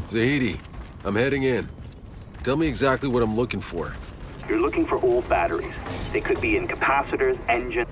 Zahidi, I'm heading in. Tell me exactly what I'm looking for. You're looking for old batteries. They could be in capacitors, engines.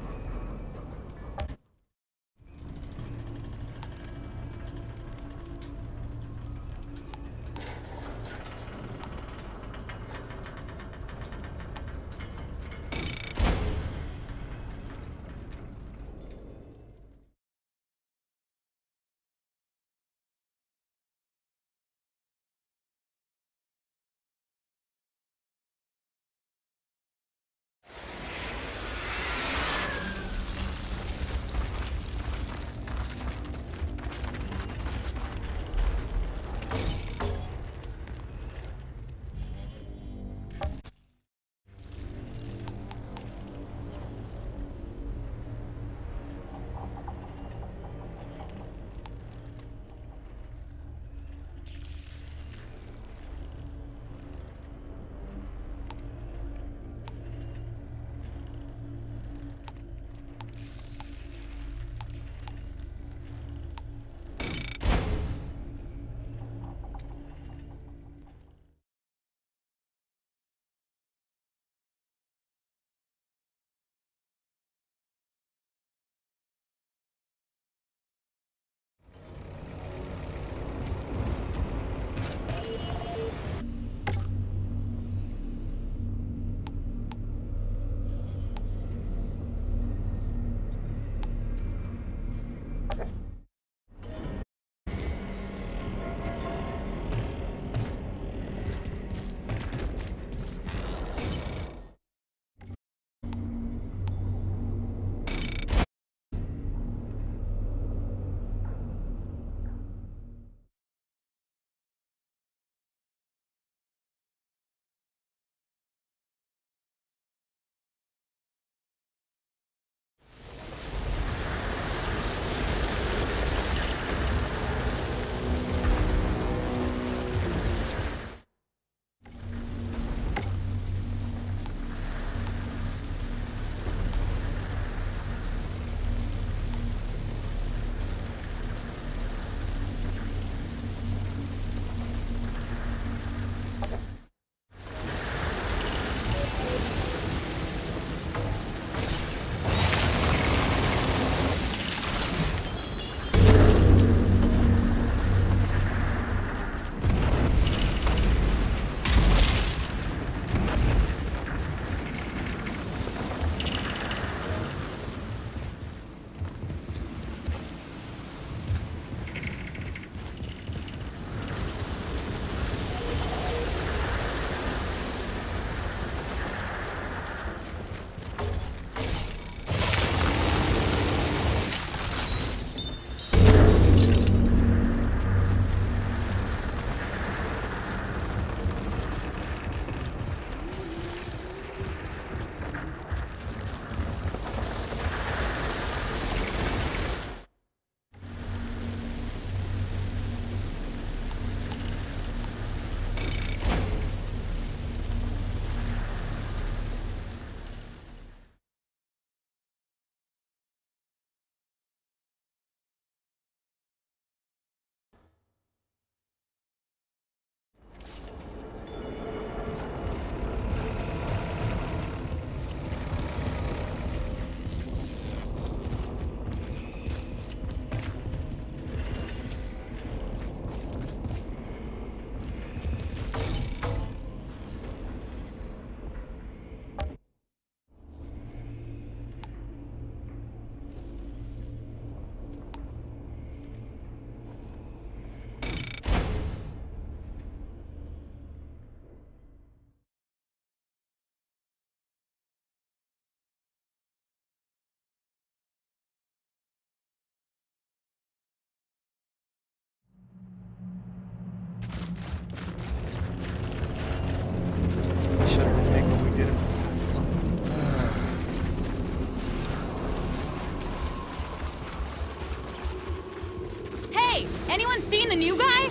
Anyone seen the new guy?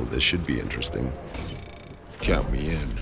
this should be interesting. Count me in.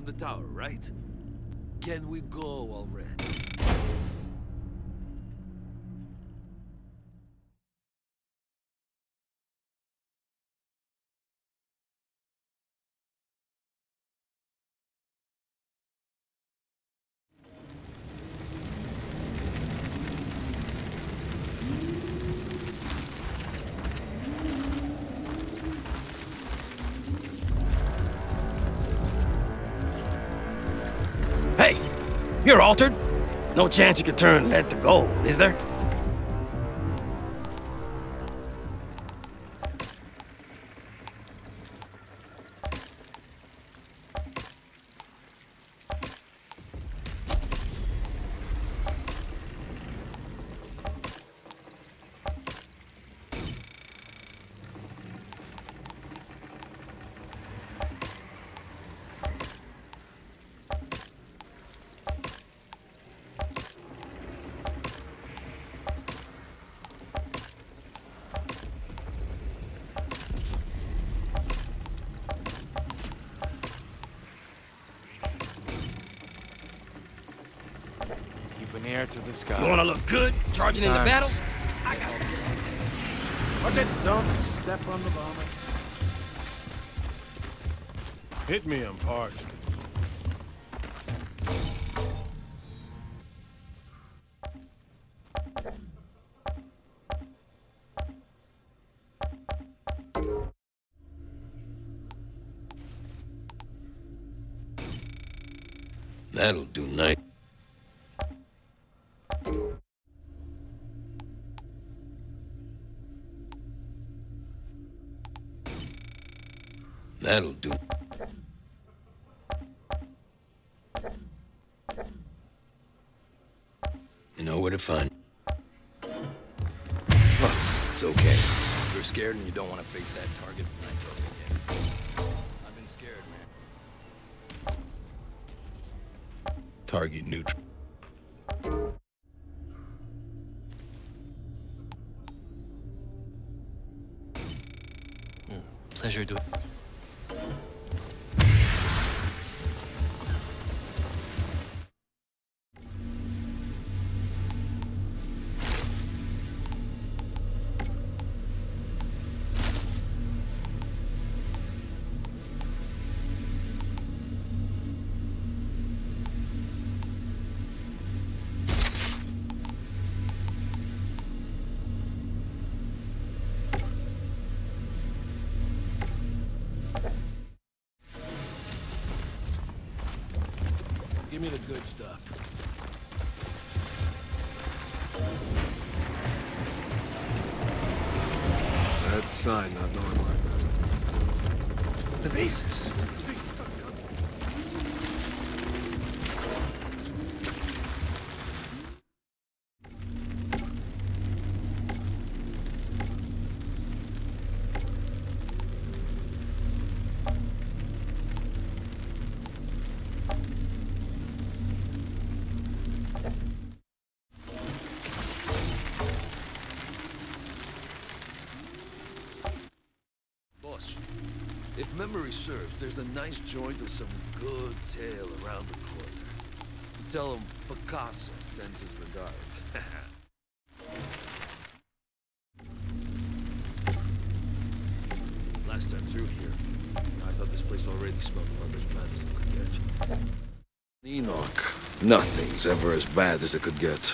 the tower, right? Can we go already? Hey! You're altered? No chance you could turn lead to gold, is there? Keep an ear to the sky. You wanna look good charging into battle? I got it. Watch it! Don't step on the bomber. Hit me, I'm parched. That'll do nice. That'll do. You know where to find. It's okay. You're scared and you don't want to face that target. I totally get it. I've been scared, man. Target neutral. Pleasure doing. Give me the good stuff. That's sign not knowing like that. The beasts. Boss, if memory serves, there's a nice joint with some good tail around the corner. You tell him Picasso sends his regards. Last time through here, I thought this place already smelled about as bad as it could get. Enoch. Nothing's ever as bad as it could get.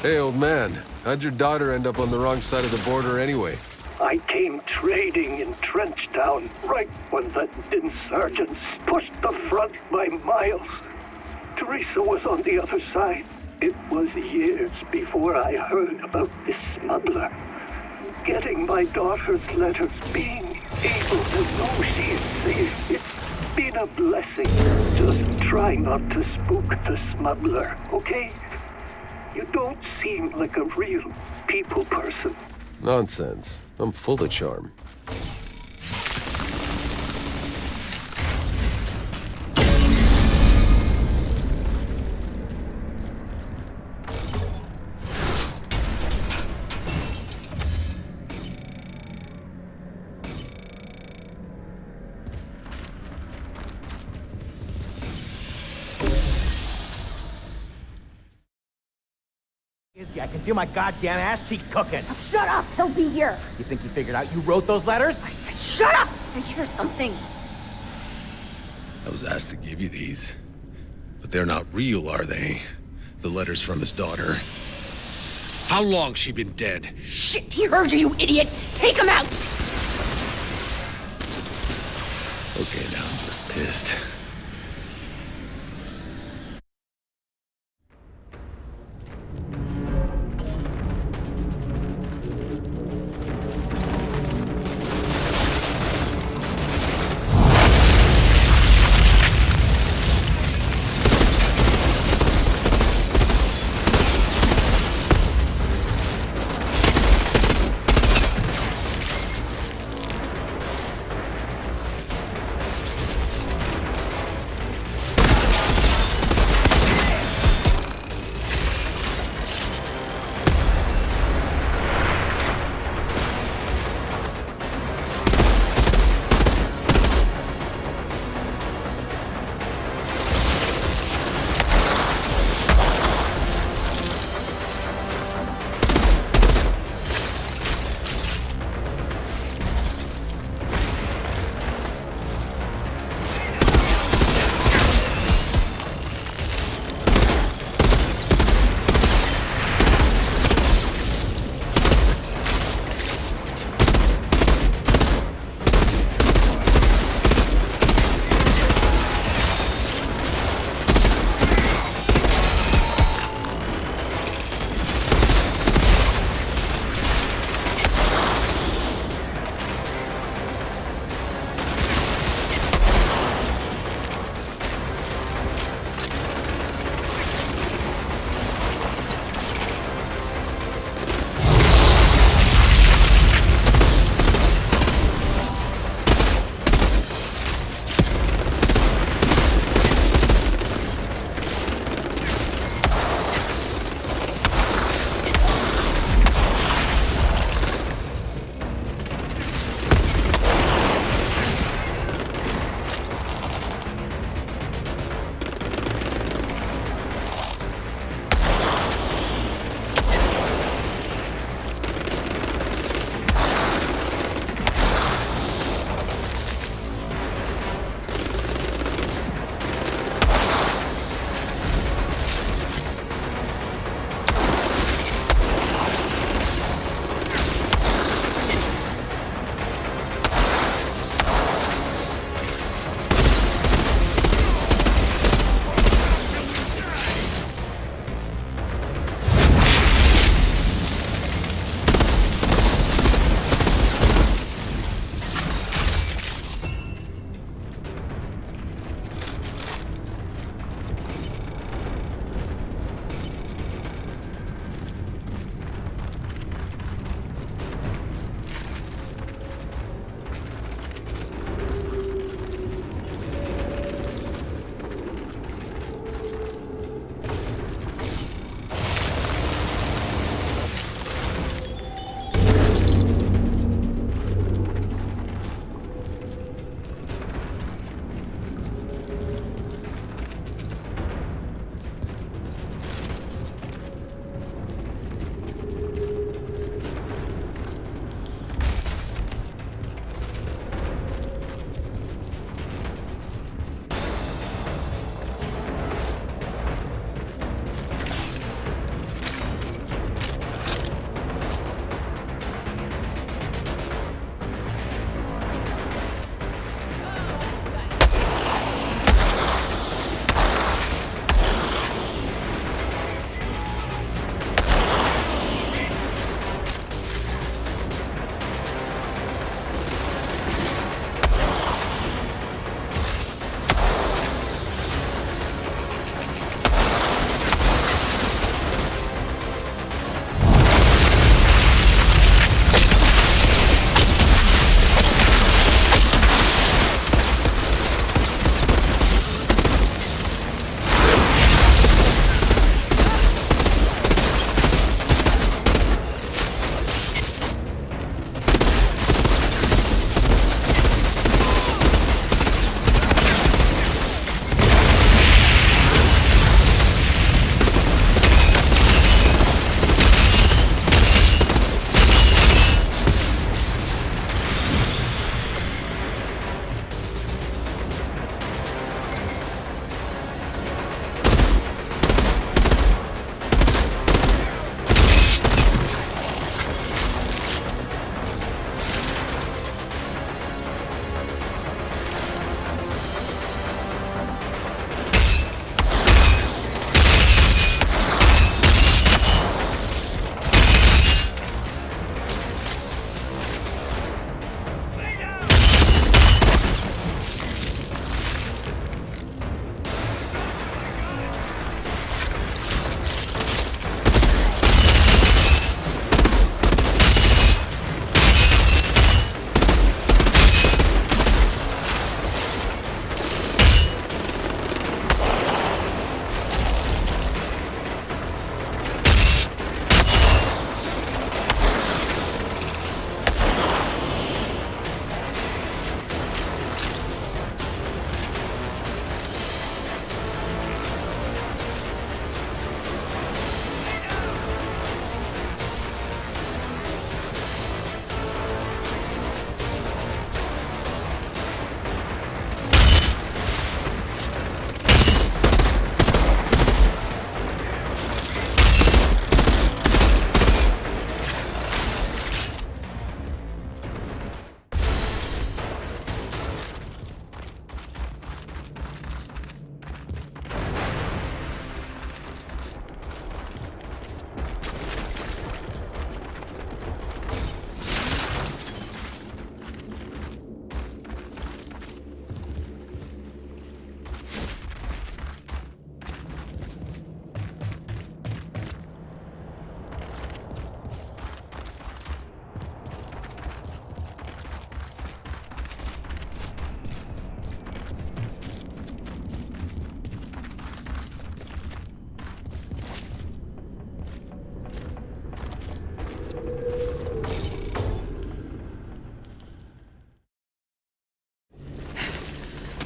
Hey, old man. How'd your daughter end up on the wrong side of the border anyway? I came trading in Trenchtown right when the insurgents pushed the front by miles. Teresa was on the other side. It was years before I heard about this smuggler. Getting my daughter's letters, being able to know she is safe, it's been a blessing. Just try not to spook the smuggler, okay? You don't seem like a real people person. Nonsense. I'm full of charm. I can feel my goddamn ass cheeks cooking. Shut up! He'll be here! You think you figured out you wrote those letters? Shut up! I hear something. I was asked to give you these. But they're not real, are they? The letters from his daughter. How long she been dead? Shit! He heard you, you idiot! Take him out! Okay, now I'm just pissed.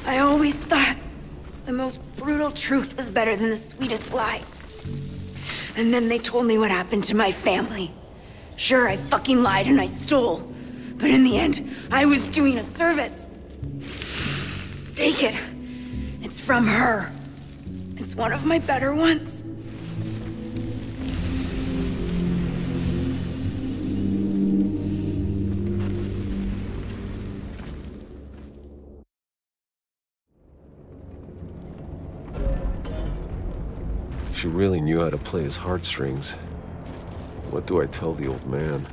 I always thought the most brutal truth was better than the sweetest lie. And then they told me what happened to my family. Sure, I fucking lied and I stole. But in the end, I was doing a service. Take it. It's from her. It's one of my better ones. She really knew how to play his heartstrings. What do I tell the old man?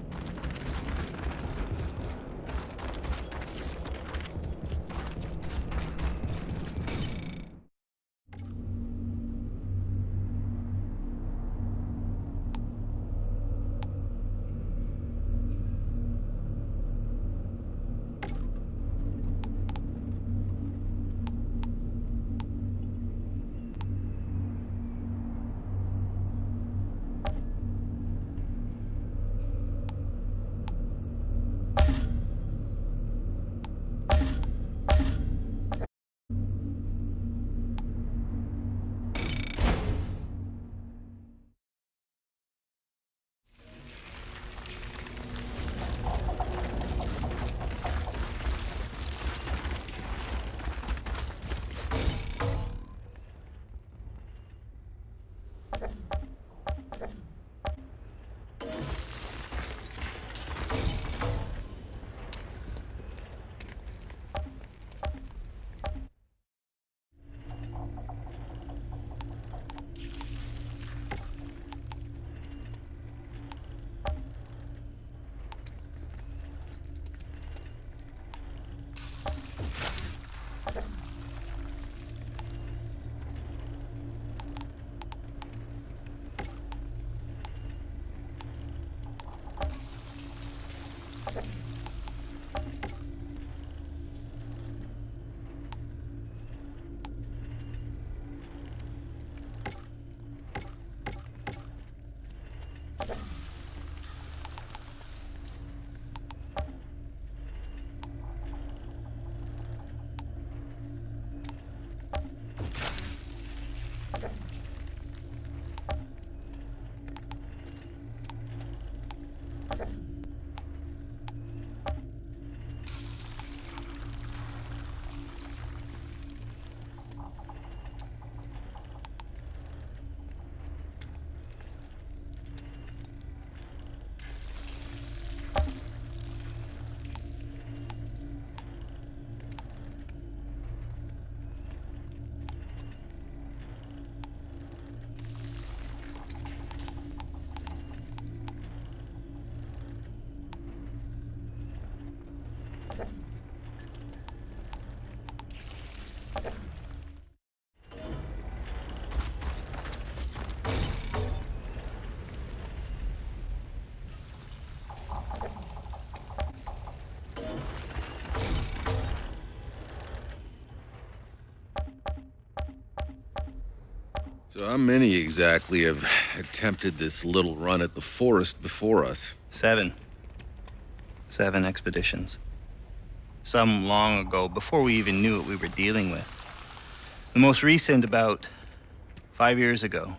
So how many exactly have attempted this little run at the forest before us? 7. 7 expeditions. Some long ago, before we even knew what we were dealing with. The most recent about 5 years ago.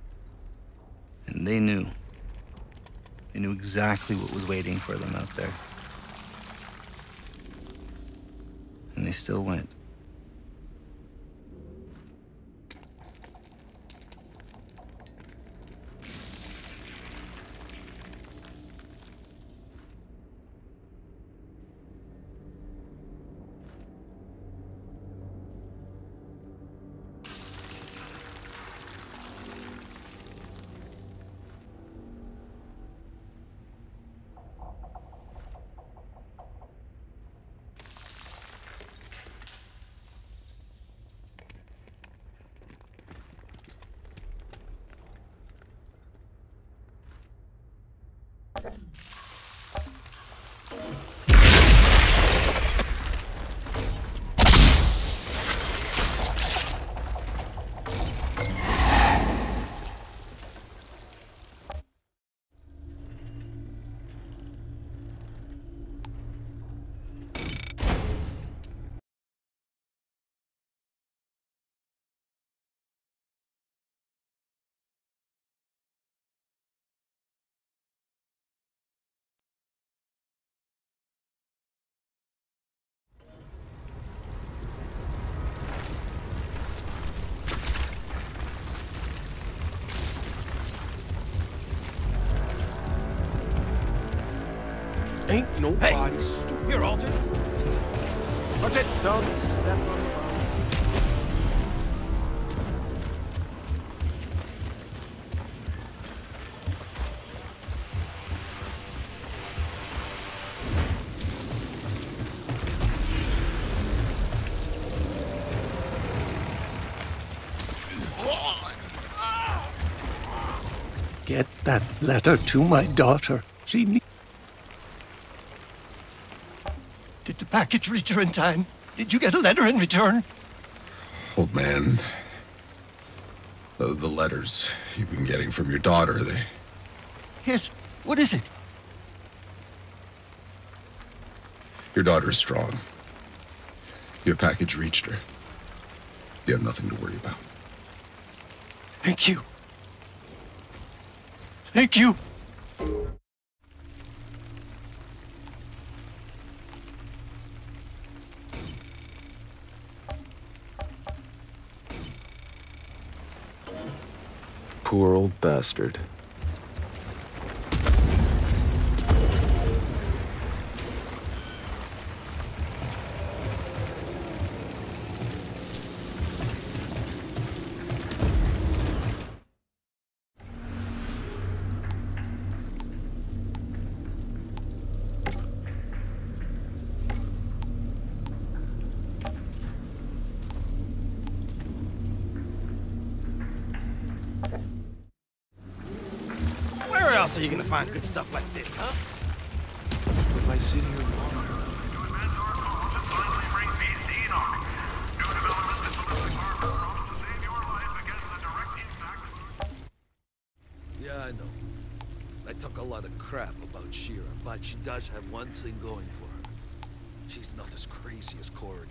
And they knew. They knew exactly what was waiting for them out there. And they still went. Nobody stupid. Here, Alter. Watch it! Don't step on the bomb. Get that letter to my daughter. She needs... Did the package reach her in time? Did you get a letter in return? Old man. The letters you've been getting from your daughter, they... Yes. What is it? Your daughter is strong. Your package reached her. You have nothing to worry about. Thank you. Thank you. Poor old bastard. Where else are you gonna find good stuff like this, huh? If I sit here long... Yeah, I know. I took a lot of crap about Shira, but she does have one thing going for her. She's not as crazy as Corrigan.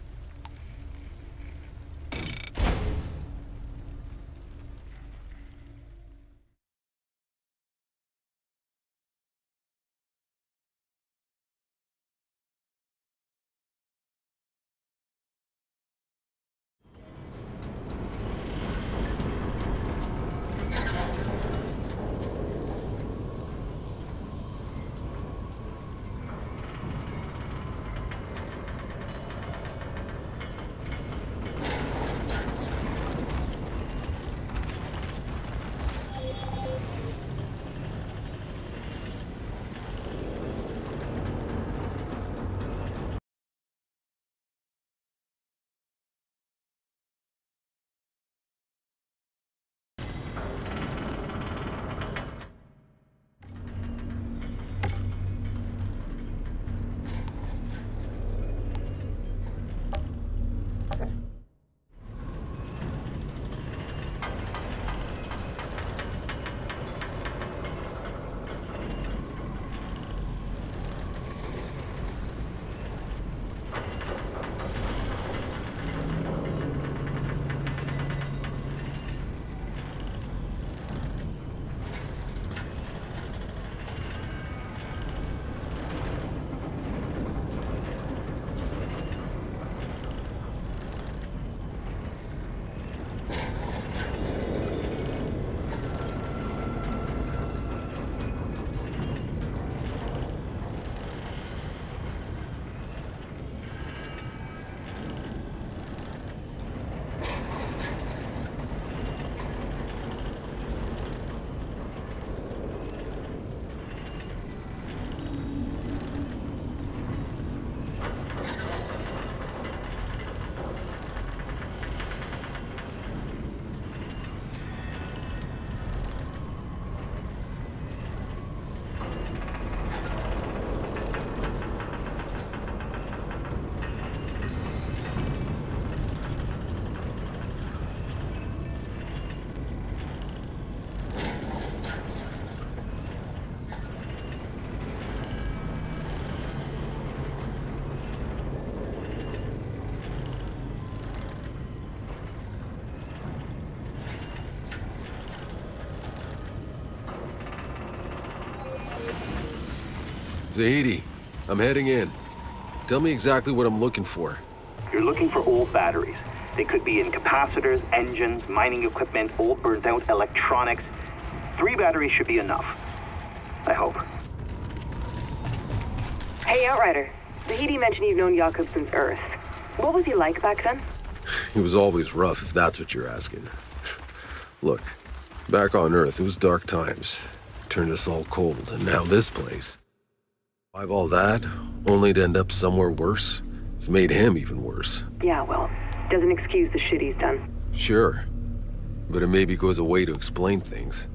Zahedi, I'm heading in. Tell me exactly what I'm looking for. You're looking for old batteries. They could be in capacitors, engines, mining equipment, old burnt-out electronics. 3 batteries should be enough. I hope. Hey, Outrider. Zahedi mentioned you've known Jakub since Earth. What was he like back then? He was always rough, if that's what you're asking. Look, back on Earth, it was dark times. Turned us all cold, and now this place. Survive all that, only to end up somewhere worse? It's made him even worse. Yeah, well, doesn't excuse the shit he's done. Sure. But it maybe goes a way to explain things.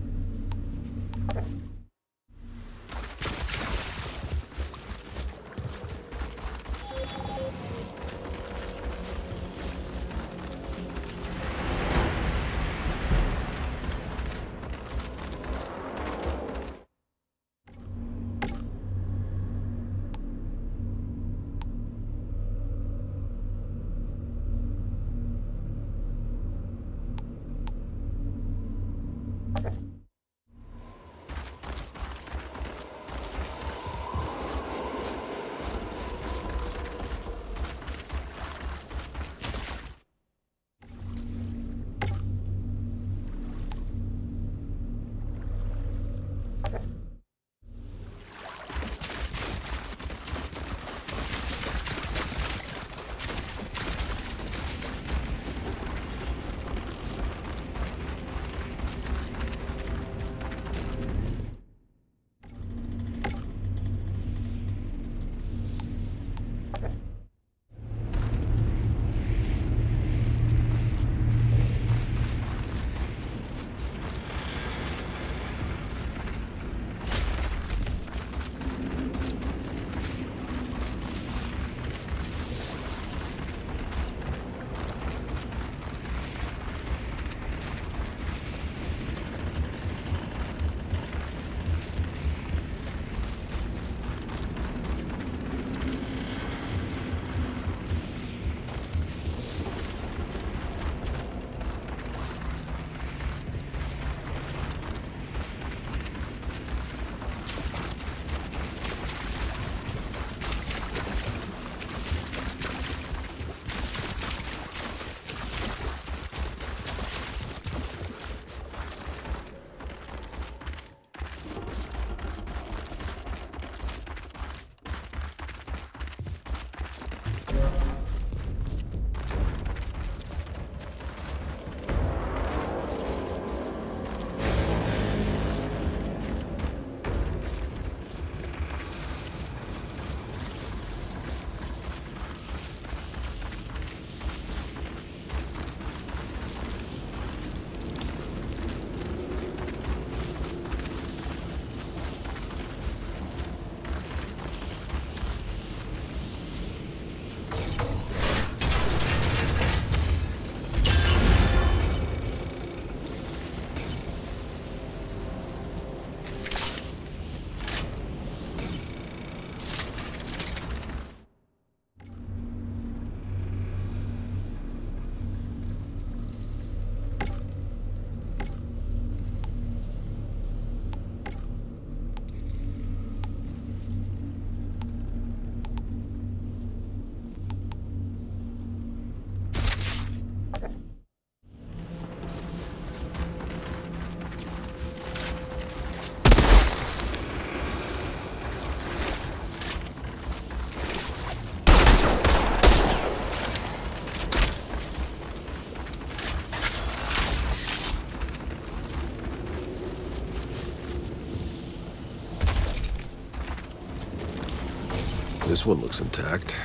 This one looks intact.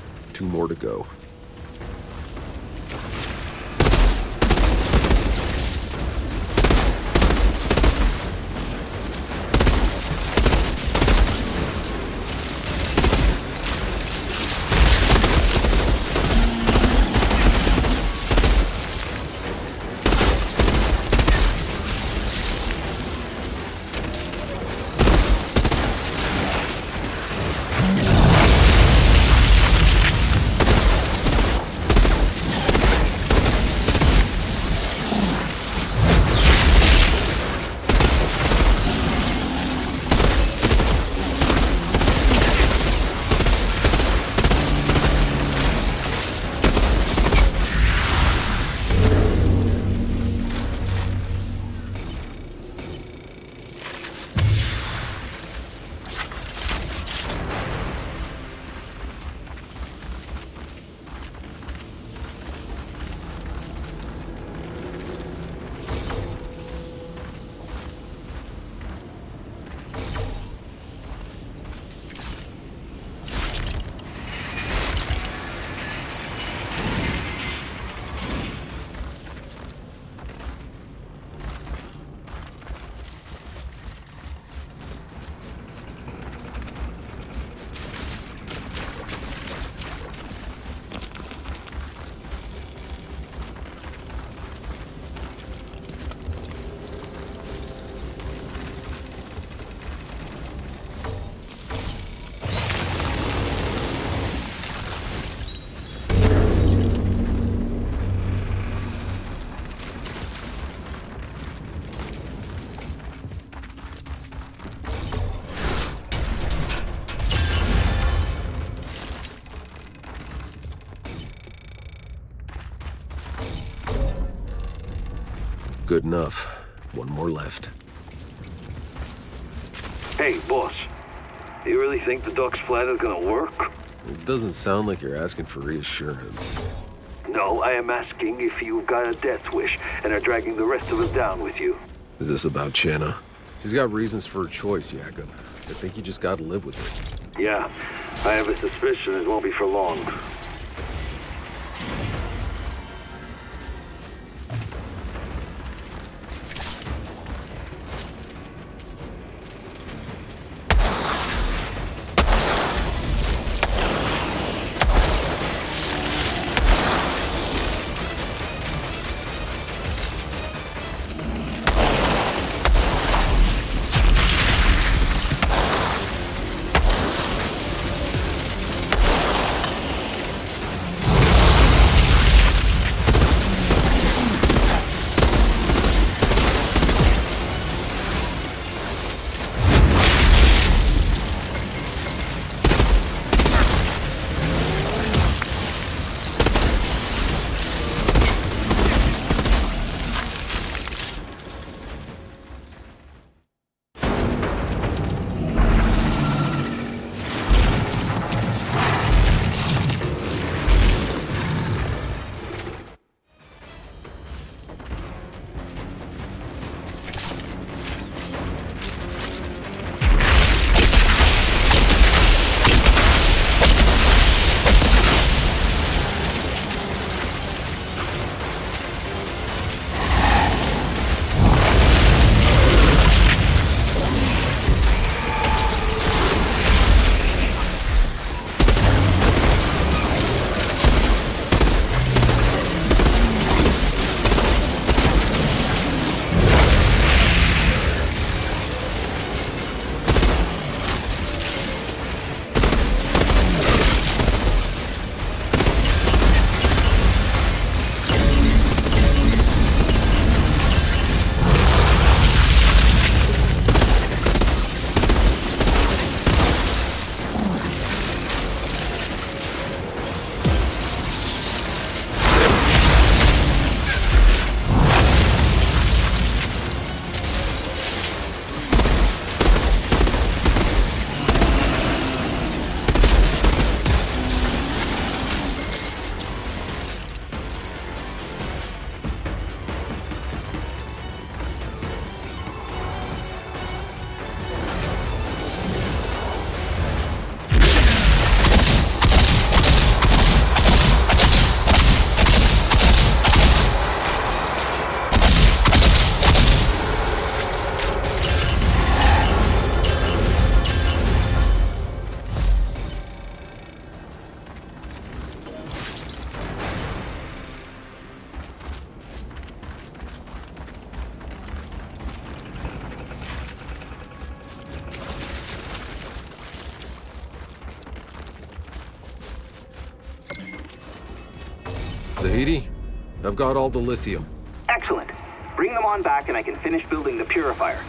2 more to go. Good enough. One more left. Hey, boss. You really think the Duck's plan is gonna work? It doesn't sound like you're asking for reassurance. No, I am asking if you've got a death wish and are dragging the rest of us down with you. Is this about Channa? She's got reasons for her choice, Jakob. I think you just gotta live with her. Yeah, I have a suspicion it won't be for long. Zahedi, I've got all the lithium. Excellent. Bring them on back and I can finish building the purifier.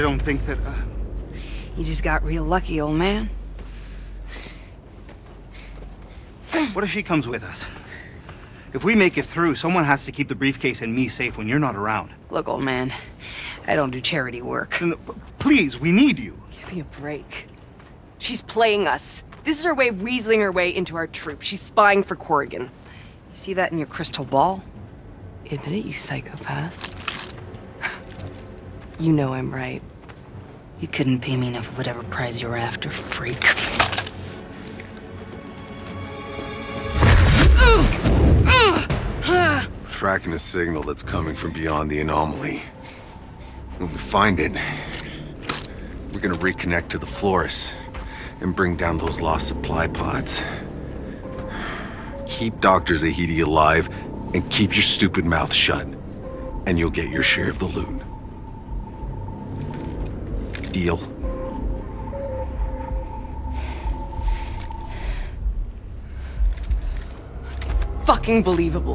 don't think that, You just got real lucky, old man. What if she comes with us? If we make it through, someone has to keep the briefcase and me safe when you're not around. Look, old man, I don't do charity work. No, please, we need you. Give me a break. She's playing us. This is her way of weaseling her way into our troop. She's spying for Corrigan. You see that in your crystal ball? Admit it, you psychopath. You know I'm right. You couldn't pay me enough of whatever prize you were after, freak. Tracking a signal that's coming from beyond the anomaly. When we find it, we're gonna reconnect to the Flores and bring down those lost supply pods. Keep Dr. Zahedi alive and keep your stupid mouth shut, and you'll get your share of the loot. Deal? Fucking believable.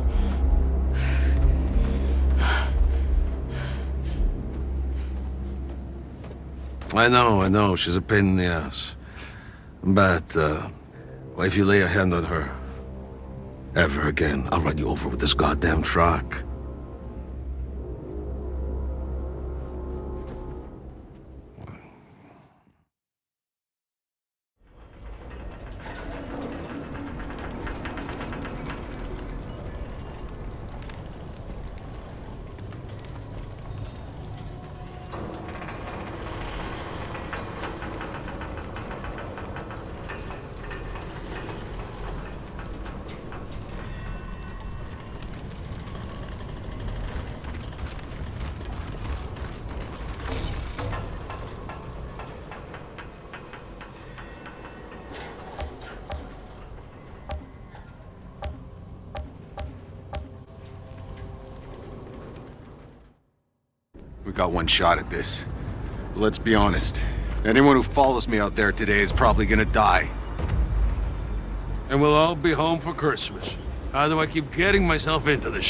I know, she's a pain in the ass. But, if you lay a hand on her, ever again, I'll run you over with this goddamn truck. We got one shot at this. But let's be honest. Anyone who follows me out there today is probably gonna die. And we'll all be home for Christmas. How do I keep getting myself into this shit?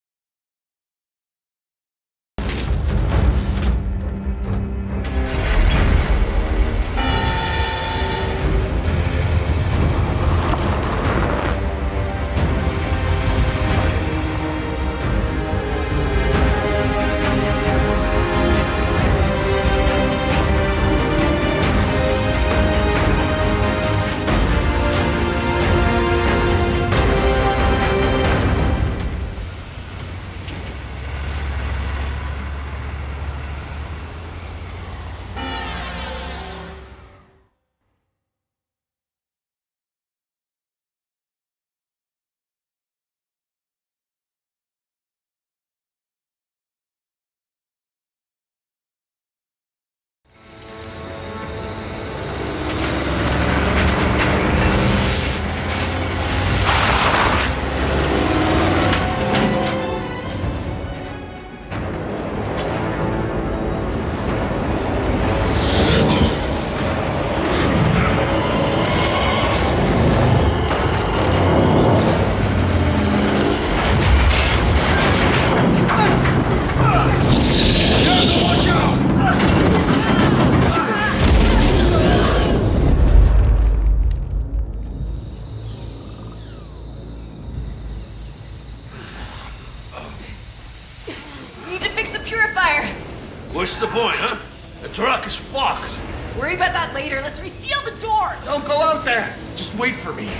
What's the point, huh? The truck is fucked. Worry about that later. Let's reseal the door. Don't go out there. Just wait for me.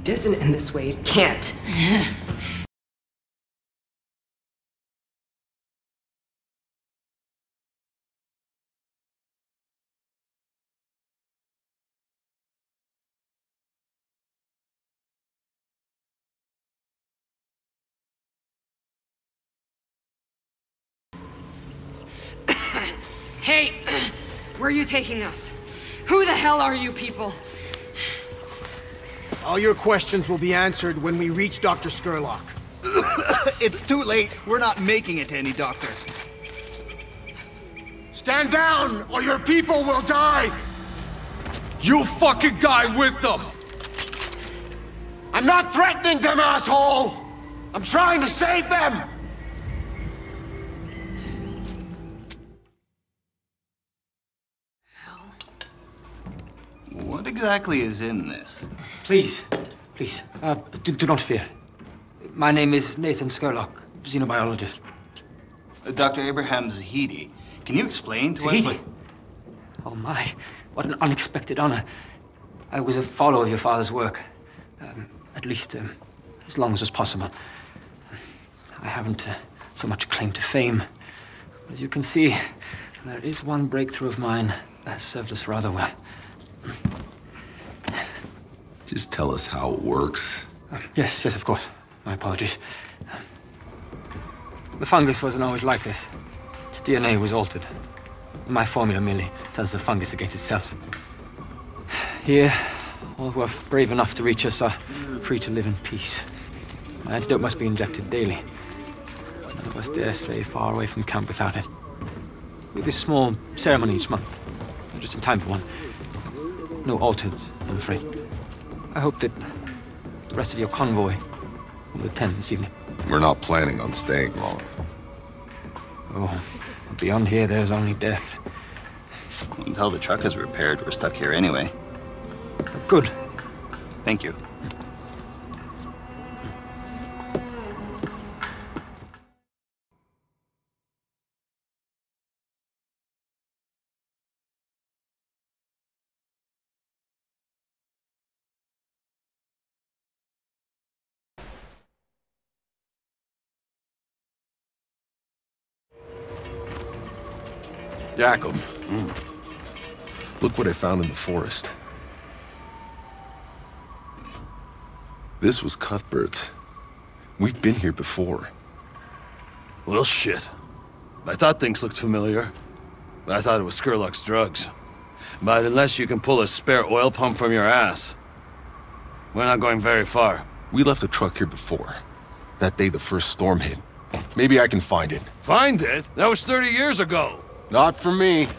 doesn't end this way. It can't. Hey, where are you taking us? Who the hell are you people? All your questions will be answered when we reach Dr. Skurlock. It's too late. We're not making it to any doctor. Stand down, or your people will die! You fucking die with them! I'm not threatening them, asshole! I'm trying to save them! What exactly is in this? Please, do not fear. My name is Nathan Skurlock, xenobiologist. Dr. Abraham Zahedi. Can you explain to us Zahedi? Oh my, what an unexpected honor. I was a follower of your father's work. At least, as long as was possible. I haven't so much claim to fame. But as you can see, there is one breakthrough of mine that has served us rather well. Just tell us how it works. Yes, of course. My apologies. The fungus wasn't always like this. Its DNA was altered. My formula merely turns the fungus against itself. Here, all who are brave enough to reach us are free to live in peace. My antidote must be injected daily. None of us dare stray far away from camp without it. We have a small ceremony each month, just in time for one. No altars, I'm afraid. I hope that the rest of your convoy will attend this evening. We're not planning on staying long. Oh, beyond here, there's only death. Until the truck is repaired, we're stuck here anyway. Good. Thank you. Jacob. Look what I found in the forest. This was Cuthbert's. We've been here before. Well, shit. I thought things looked familiar. I thought it was Skurlock's drugs. But unless you can pull a spare oil pump from your ass, we're not going very far. We left a truck here before. That day the first storm hit. Maybe I can find it. Find it? That was 30 years ago. Not for me.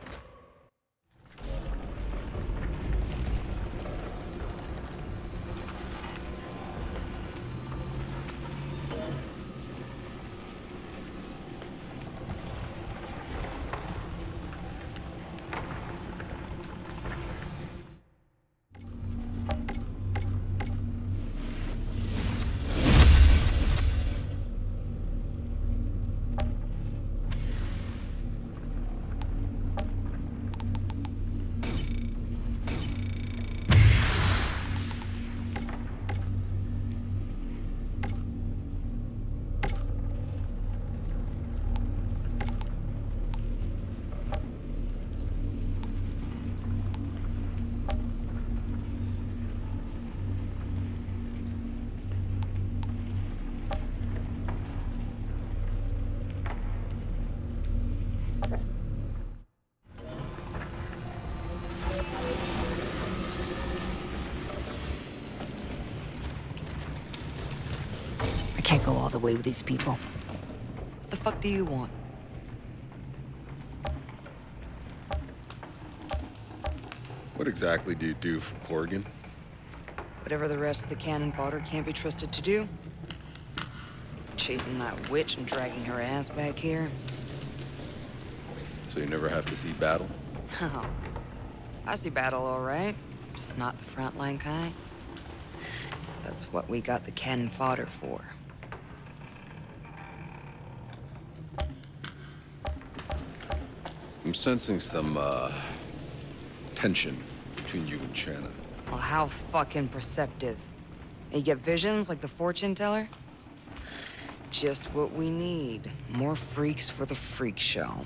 I can't go all the way with these people. What the fuck do you want? What exactly do you do for Corrigan? Whatever the rest of the cannon fodder can't be trusted to do. Chasing that witch and dragging her ass back here. So you never have to see battle? Oh, I see battle all right. Just not the frontline kind. That's what we got the cannon fodder for. I'm sensing some, tension between you and Channa. Well, how fucking perceptive. You get visions like the fortune teller? Just what we need. More freaks for the freak show.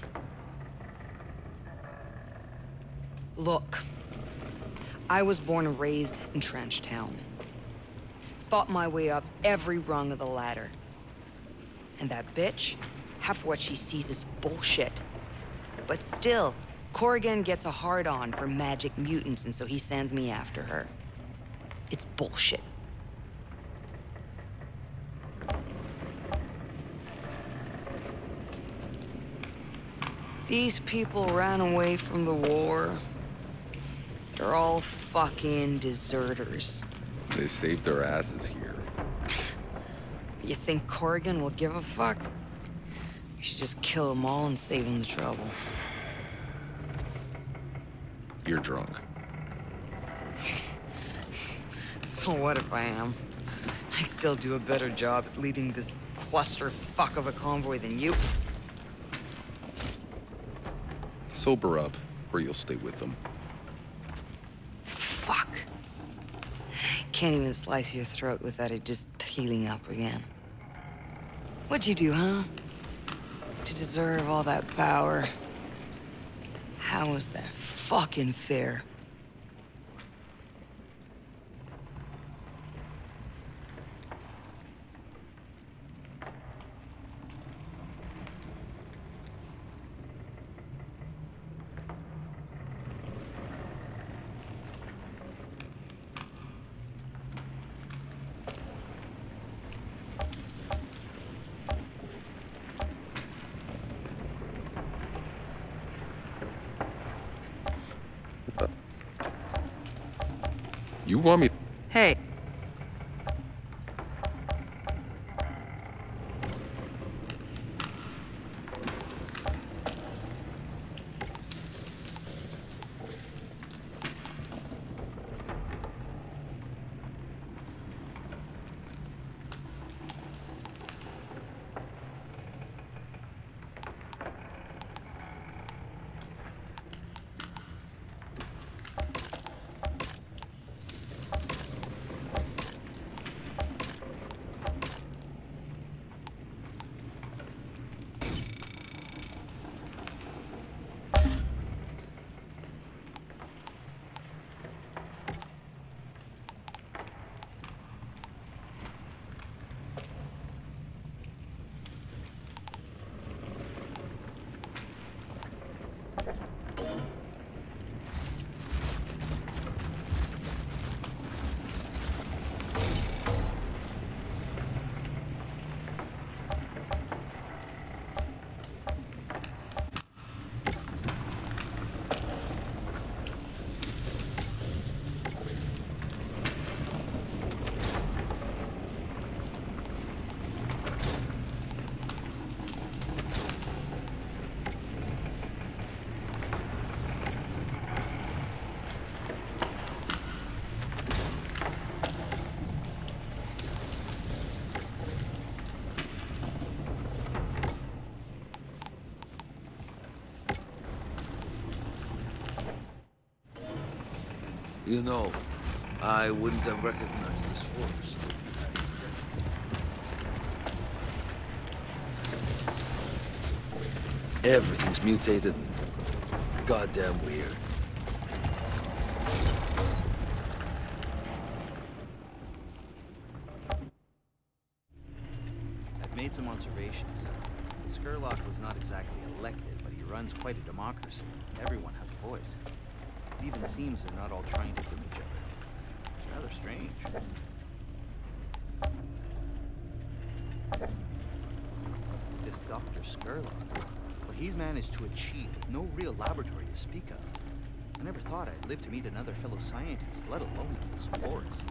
Look, I was born and raised in Trenchtown. Fought my way up every rung of the ladder. And that bitch, half what she sees is bullshit. But still, Corrigan gets a hard-on for magic mutants, and so he sends me after her. It's bullshit. These people ran away from the war. They're all fucking deserters. They saved their asses here. You think Corrigan will give a fuck? You should just kill them all and save him the trouble. You're drunk. So what if I am? I still do a better job at leading this clusterfuck of a convoy than you. Sober up, or you'll stay with them. Fuck. Can't even slice your throat without it just healing up again. What'd you do, huh? To deserve all that power? How was that fucking fair? You want me... Hey. You know, I wouldn't have recognized this forest if you hadn't said it. Everything's mutated. Goddamn weird. I've made some observations. Skurlock was not exactly elected, but he runs quite a democracy. Everyone has a voice. It even seems they're not all trying to kill each other. It's rather strange. This Dr. Skurlock, what he's managed to achieve with no real laboratory to speak of. I never thought I'd live to meet another fellow scientist, let alone in this forest.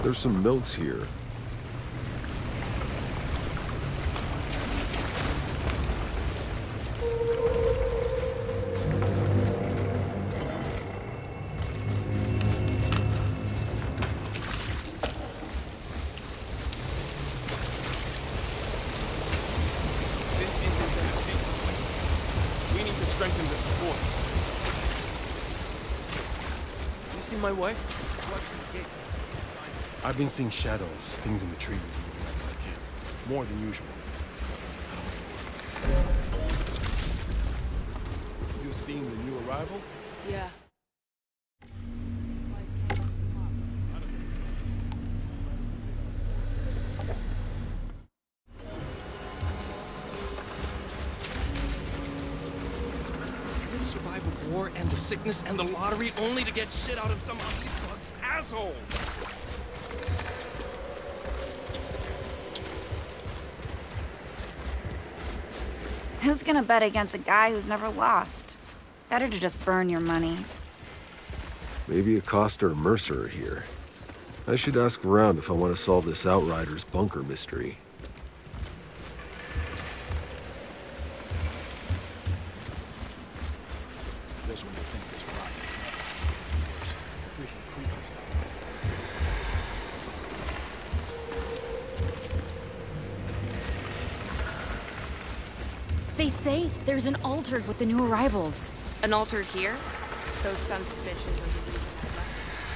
There's some notes here. My wife? I've been seeing shadows, things in the trees moving outside camp. More than usual. You seen the new arrivals? Yeah. Survive a war and the sickness and the lottery only to get shit out of some of these bugs asshole. Who's gonna bet against a guy who's never lost? Better to just burn your money. Maybe Acosta or Mercer are here. I should ask around if I want to solve this Outriders bunker mystery. This one you think is right. Freaking creatures. They say there's an altar with the new arrivals. An altar here? Those sons of bitches are the reason I left.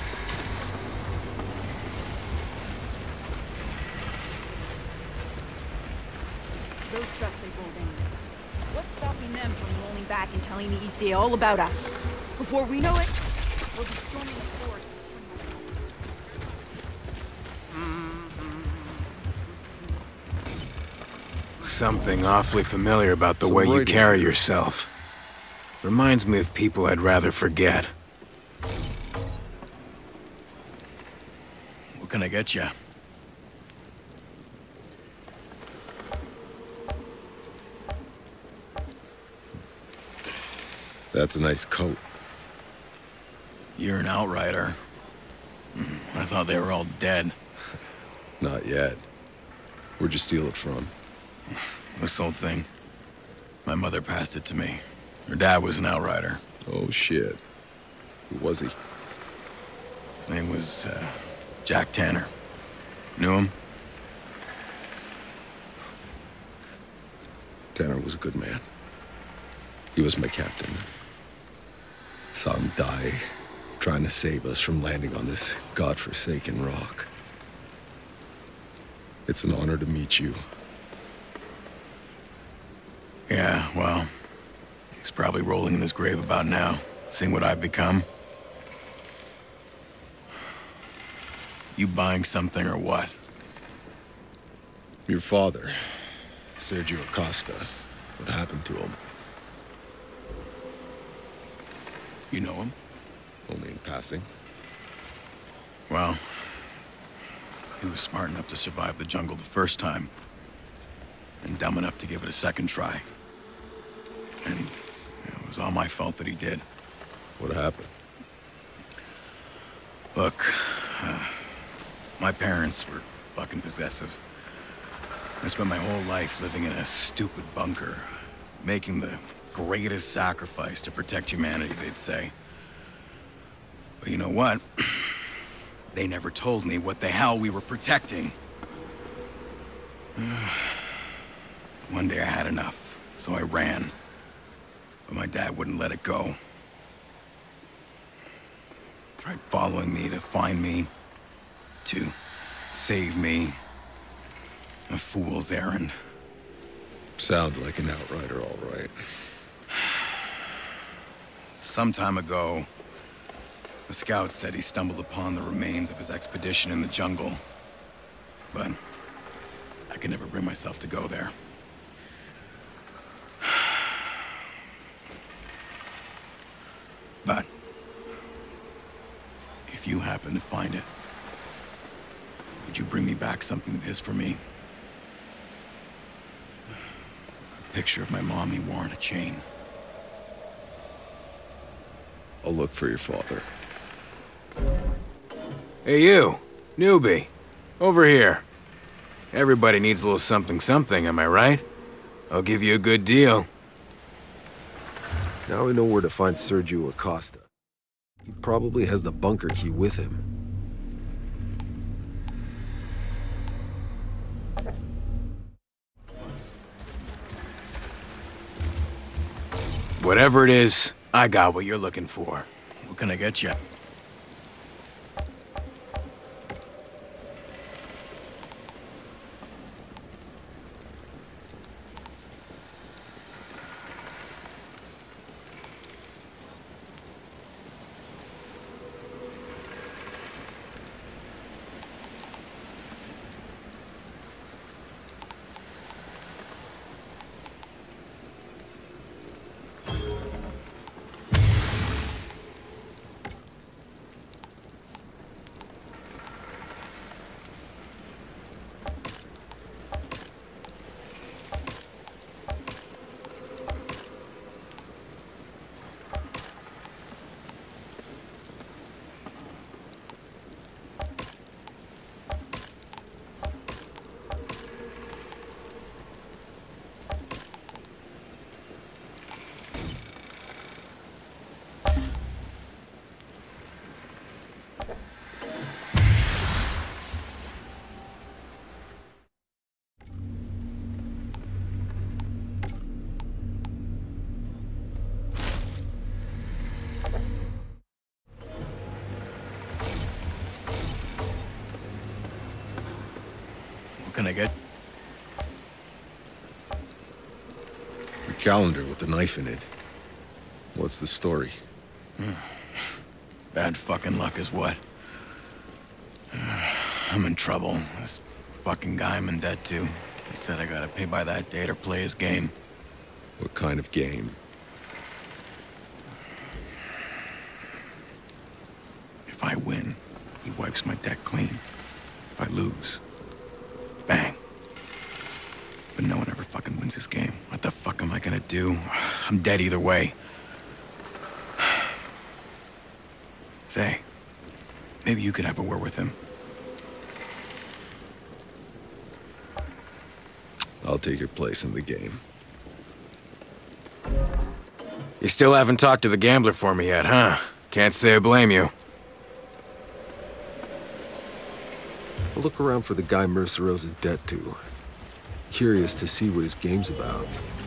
Those trucks unfolding. What's stopping them from rolling back and telling the ECA all about us? Before we know it, we'll be storming the forest. Something awfully familiar about the way you carry yourself. Reminds me of people I'd rather forget. What can I get you? That's a nice coat. You're an outrider. I thought they were all dead. Not yet. Where'd you steal it from? This old thing. My mother passed it to me. Her dad was an outrider. Oh, shit. Who was he? His name was, Jack Tanner. Knew him? Tanner was a good man. He was my captain. Saw him die, trying to save us from landing on this godforsaken rock. It's an honor to meet you. Yeah, well, he's probably rolling in his grave about now, seeing what I've become. You buying something or what? Your father, Sergio Acosta. What happened to him? You know him? Only in passing. Well, he was smart enough to survive the jungle the first time, and dumb enough to give it a second try. And it was all my fault that he did. What happened? Look, my parents were fucking possessive. I spent my whole life living in a stupid bunker, making the greatest sacrifice to protect humanity, they'd say. But you know what? They never told me what the hell we were protecting. One day I had enough, so I ran. But my dad wouldn't let it go. Tried following me to find me, to save me. A fool's errand. Sounds like an outrider, all right. Some time ago, the scout said he stumbled upon the remains of his expedition in the jungle. But I could never bring myself to go there. But if you happen to find it, would you bring me back something of his for me? A picture of my mom he wore on a chain. I'll look for your father. Hey, you. Newbie, over here. Everybody needs a little something, am I right? I'll give you a good deal. Now I know where to find Sergio Acosta. He probably has the bunker key with him. Whatever it is, I got what you're looking for. What can I get you? What can I get? The calendar with the knife in it. What's the story? Bad fucking luck is what? I'm in trouble. This fucking guy I'm in debt to. He said I gotta pay by that date or play his game. What kind of game? If I win, he wipes my debt clean. If I lose, bang. But no one ever fucking wins this game. What the fuck am I gonna do? I'm dead either way. Say, maybe you could have a word with him. I'll take your place in the game. You still haven't talked to the gambler for me yet, huh? Can't say I blame you. I'll look around for the guy Mercero's in debt to. Curious to see what his game's about.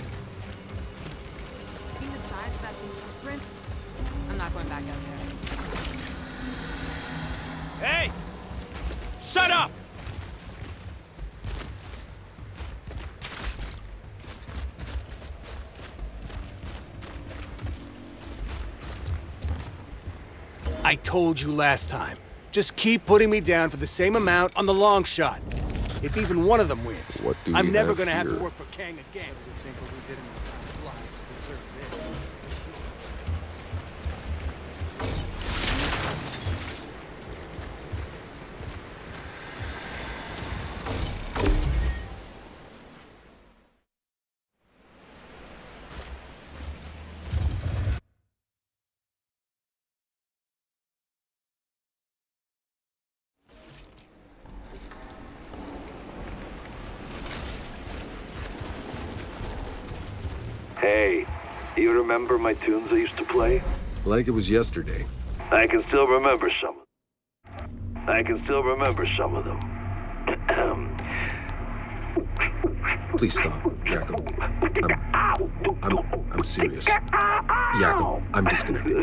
See the size of that thing's footprints? I'm not going back out there. Hey! Shut up! I told you last time. Just keep putting me down for the same amount on the long shot. If even one of them wins, What do I'm we never have gonna have to here? work for Kang again. We think what we did in our past lives deserve this. Hey, you remember my tunes I used to play? Like it was yesterday. I can still remember some. I can still remember some of them. Please stop, Jacob. I'm serious. Jacob, I'm disconnected.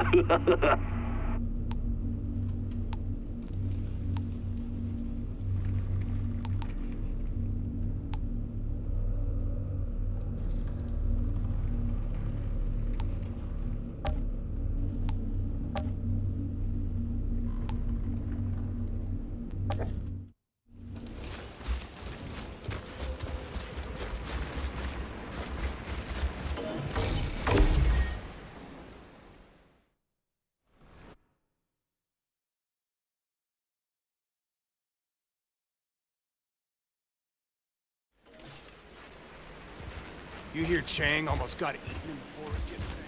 You hear Chang almost got eaten in the forest yesterday?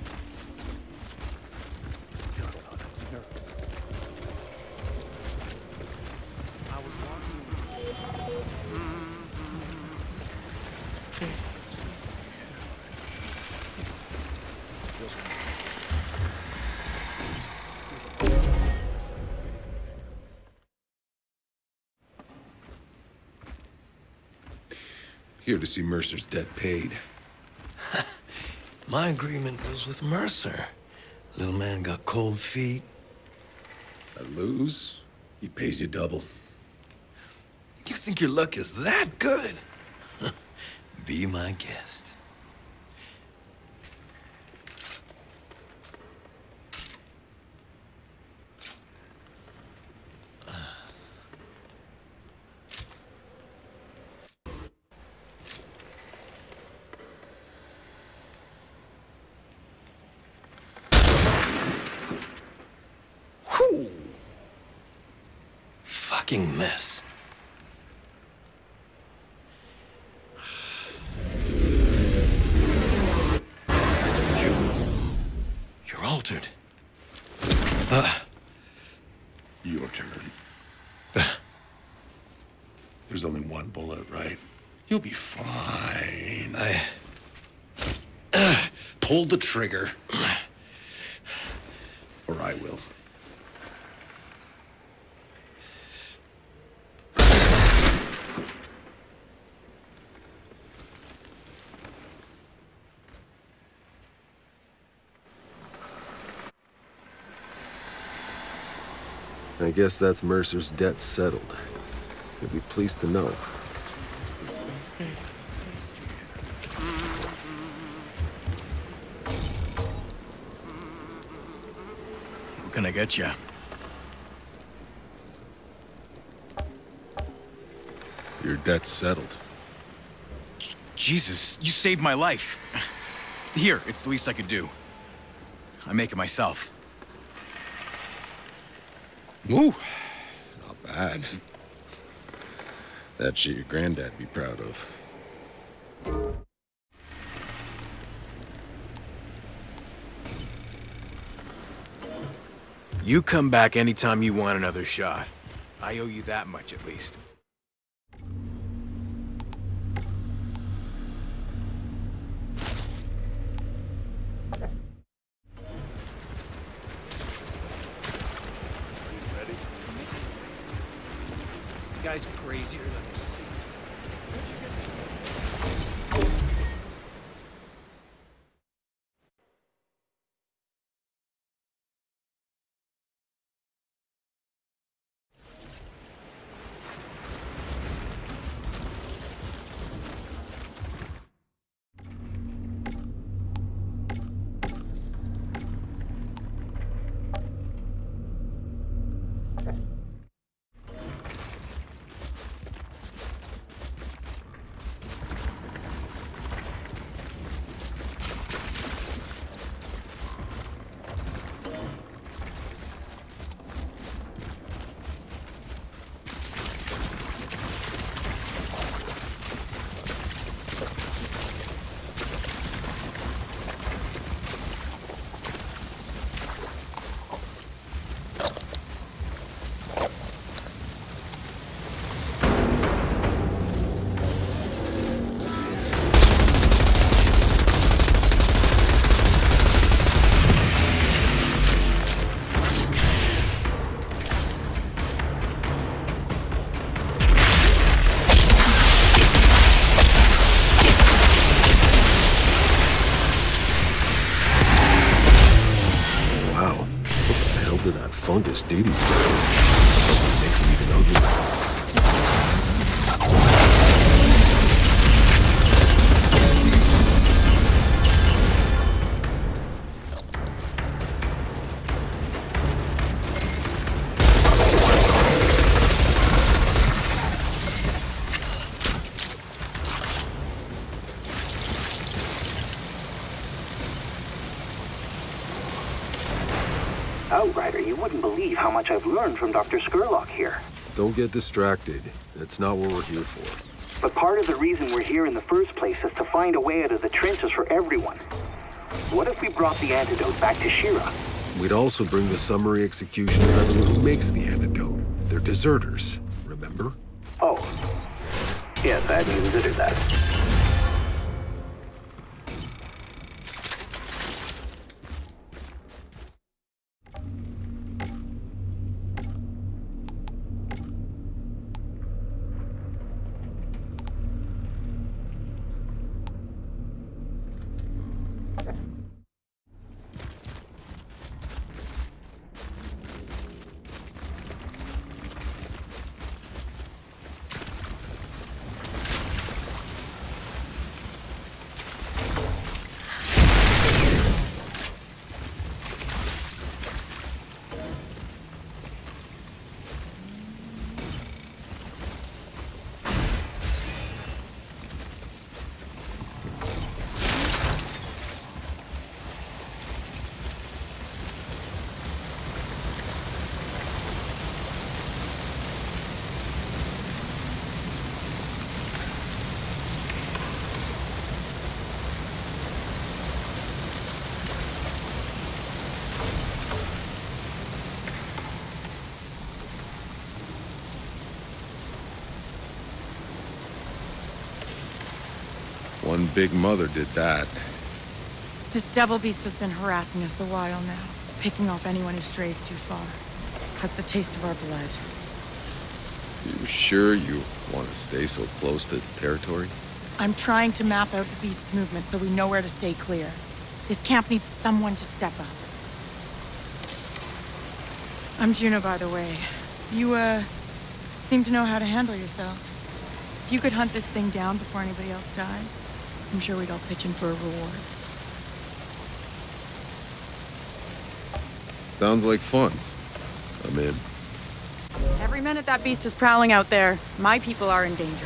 Here to see Mercer's debt paid. My agreement was with Mercer. Little man got cold feet. I lose, he pays you double. You think your luck is that good? Be my guest. Whew. Fucking mess. You're altered. Your turn. There's only one bullet, right? You'll be fine. Pull the trigger. Or I will. I guess that's Mercer's debt settled. You'll be pleased to know. What can I get you? Your debt's settled. Jesus, you saved my life. Here, it's the least I could do. I make it myself. Woo! Not bad. That shit your granddad'd be proud of. You come back anytime you want another shot. I owe you that much at least. The guy's crazier than a sea. That fungus do to you guys. Makes you even uglier. Outrider, you wouldn't believe how much I've learned from Dr. Scurlock here. Don't get distracted. That's not what we're here for. But part of the reason we're here in the first place is to find a way out of the trenches for everyone. What if we brought the antidote back to Shira? We'd also bring the summary execution of everyone who makes the antidote. They're deserters, remember? Oh. Yes, I hadn't considered that. One big mother did that. This devil beast has been harassing us a while now, picking off anyone who strays too far. Has the taste of our blood. You sure you want to stay so close to its territory? I'm trying to map out the beast's movement so we know where to stay clear. This camp needs someone to step up. I'm Juno, by the way. You, seem to know how to handle yourself. If you could hunt this thing down before anybody else dies, I'm sure we'd all pitch in for a reward. Sounds like fun. I'm in. Every minute that beast is prowling out there, my people are in danger.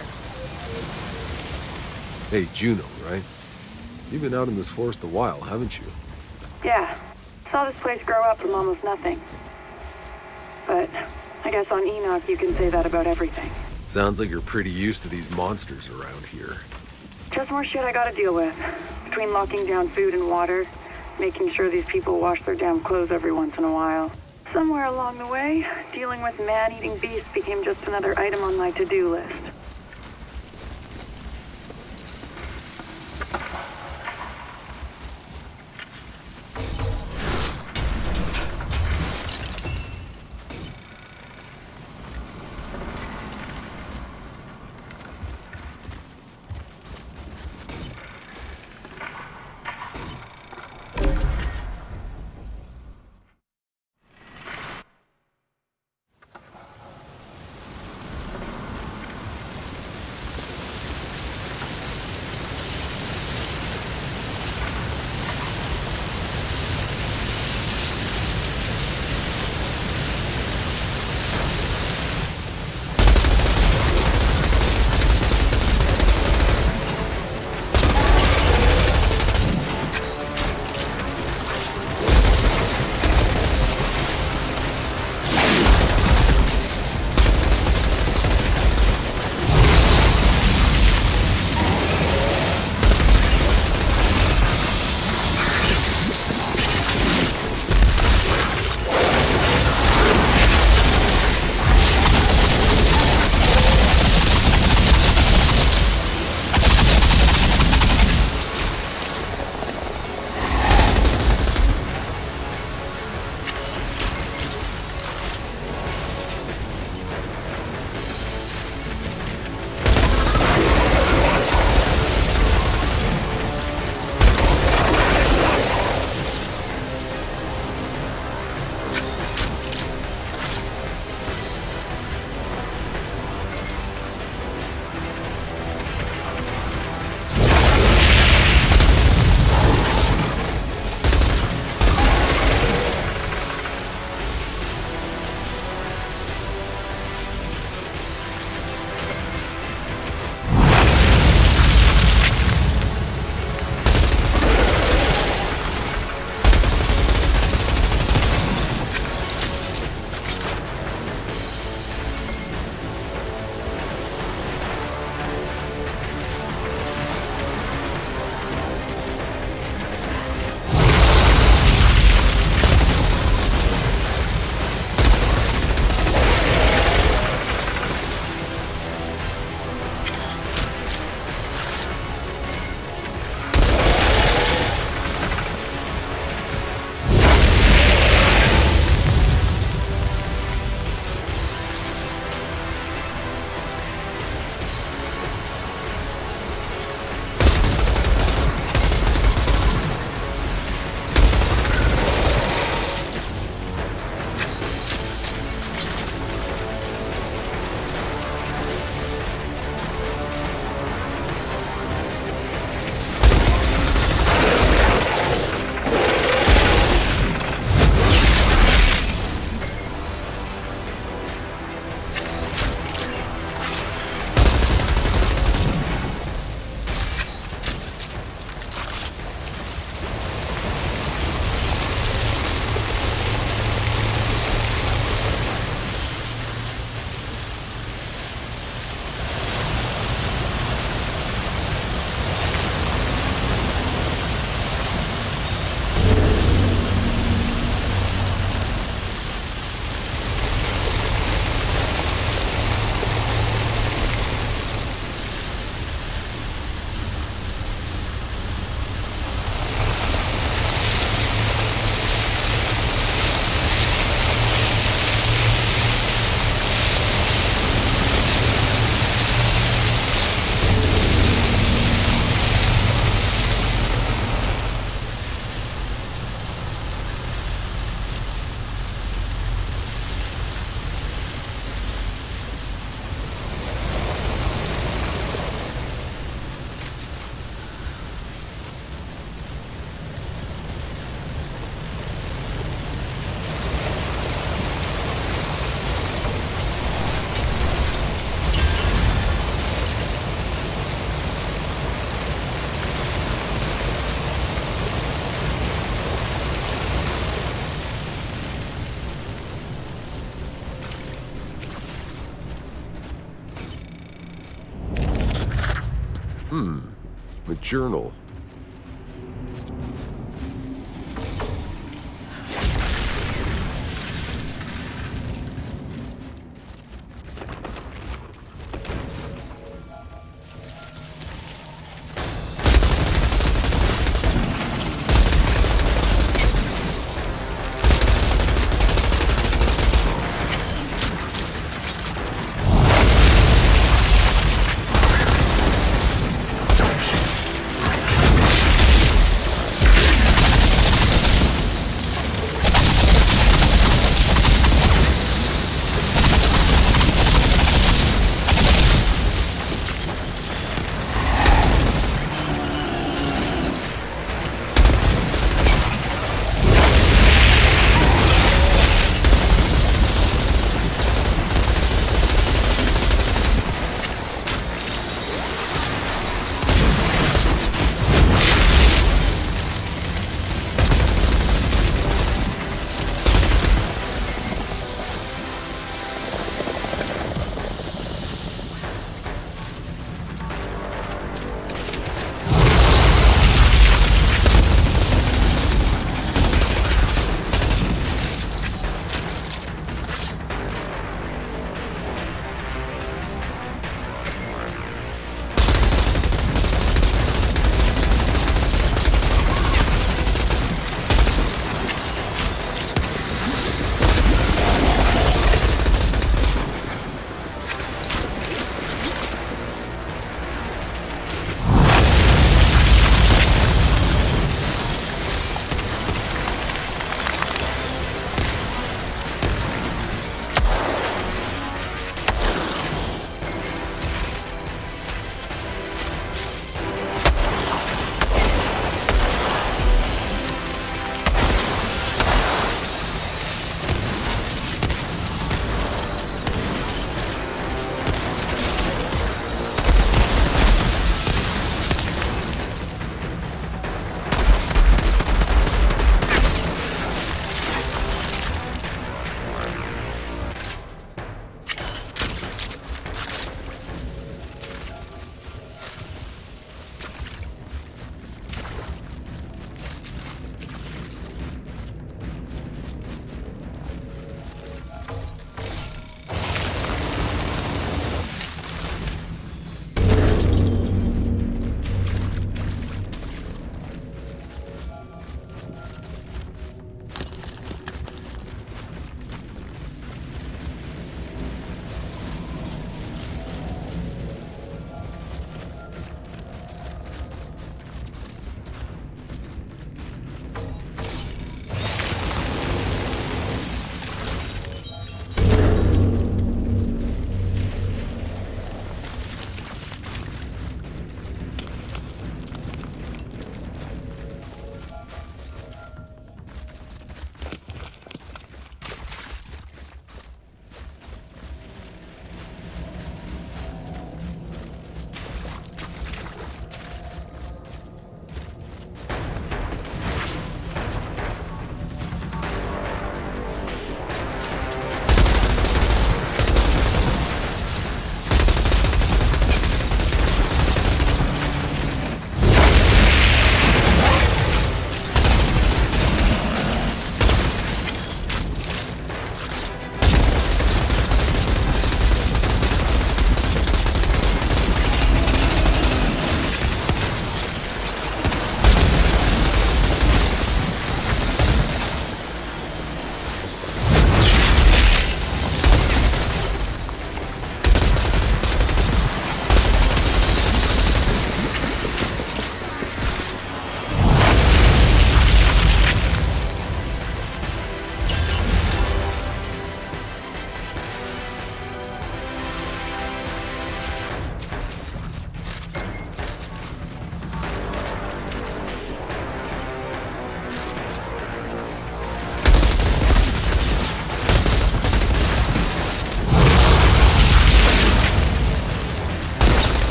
Hey, Juno, right? You've been out in this forest a while, haven't you? Yeah. Saw this place grow up from almost nothing. But I guess on Enoch you can say that about everything. Sounds like you're pretty used to these monsters around here. Just more shit I gotta deal with. Between locking down food and water, making sure these people wash their damn clothes every once in a while. Somewhere along the way, dealing with man-eating beasts became just another item on my to-do list. A journal.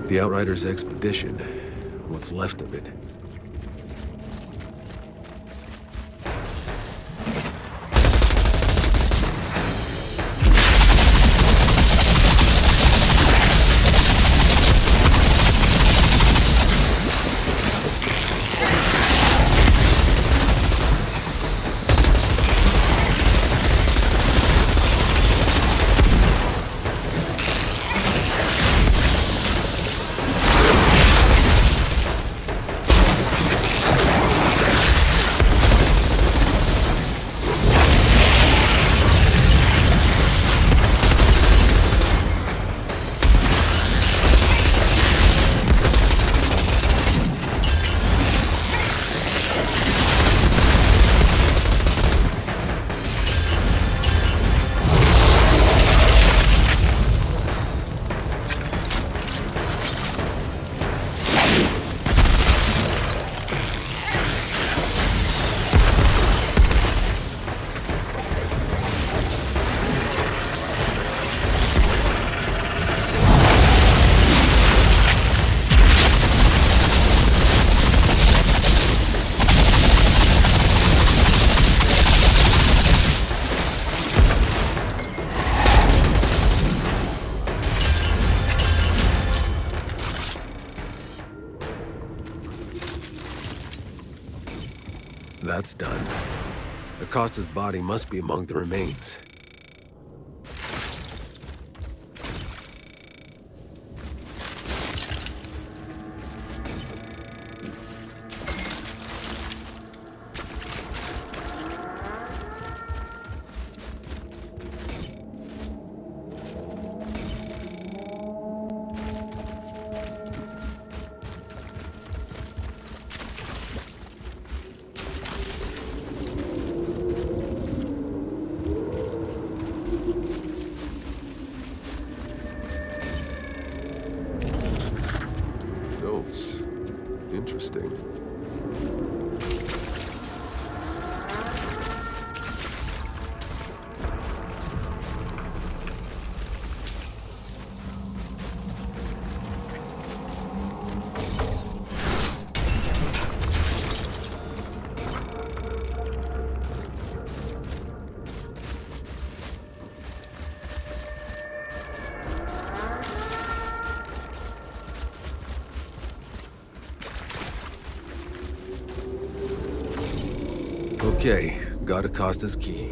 The Outriders expedition. What's left of it. That's done. Acosta's body must be among the remains. Notes. Interesting. Okay, got Acosta's key.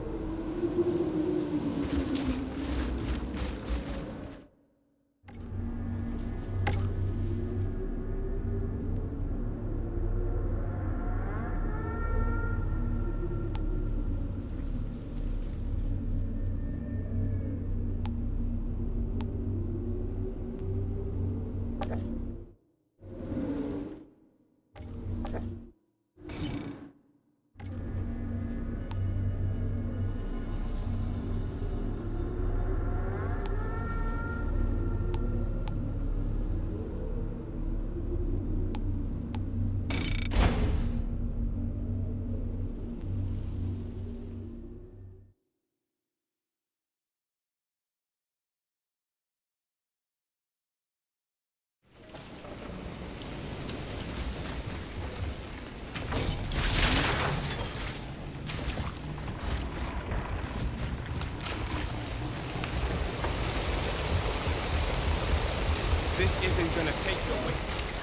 This isn't gonna take the weight.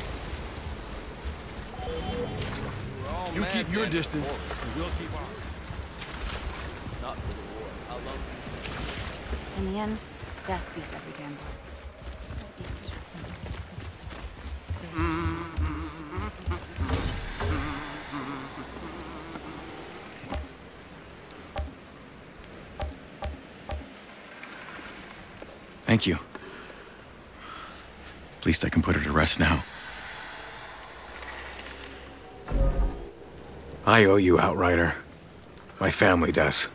You keep your distance, and we'll keep ours. Not for the war. How long? In the end, death beats every gamble. Thank you. At least I can put her to rest now. I owe you, Outrider. My family does.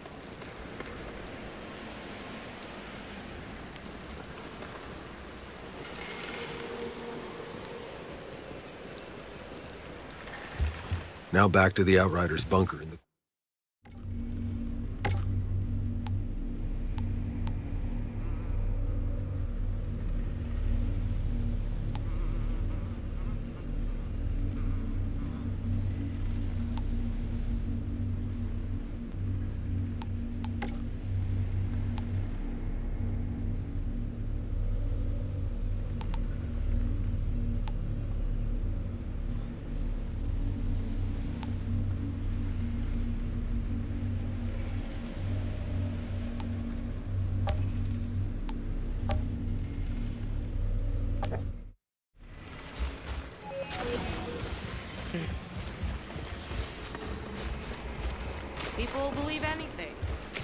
Now back to the Outriders' bunker in the... People will believe anything.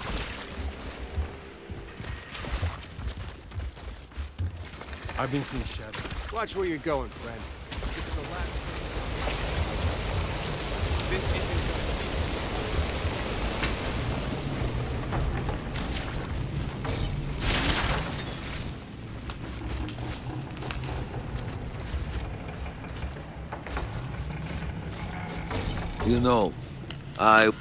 I've been seeing shadows. Watch where you're going, friend. This is the last. This isn't gonna You know, I...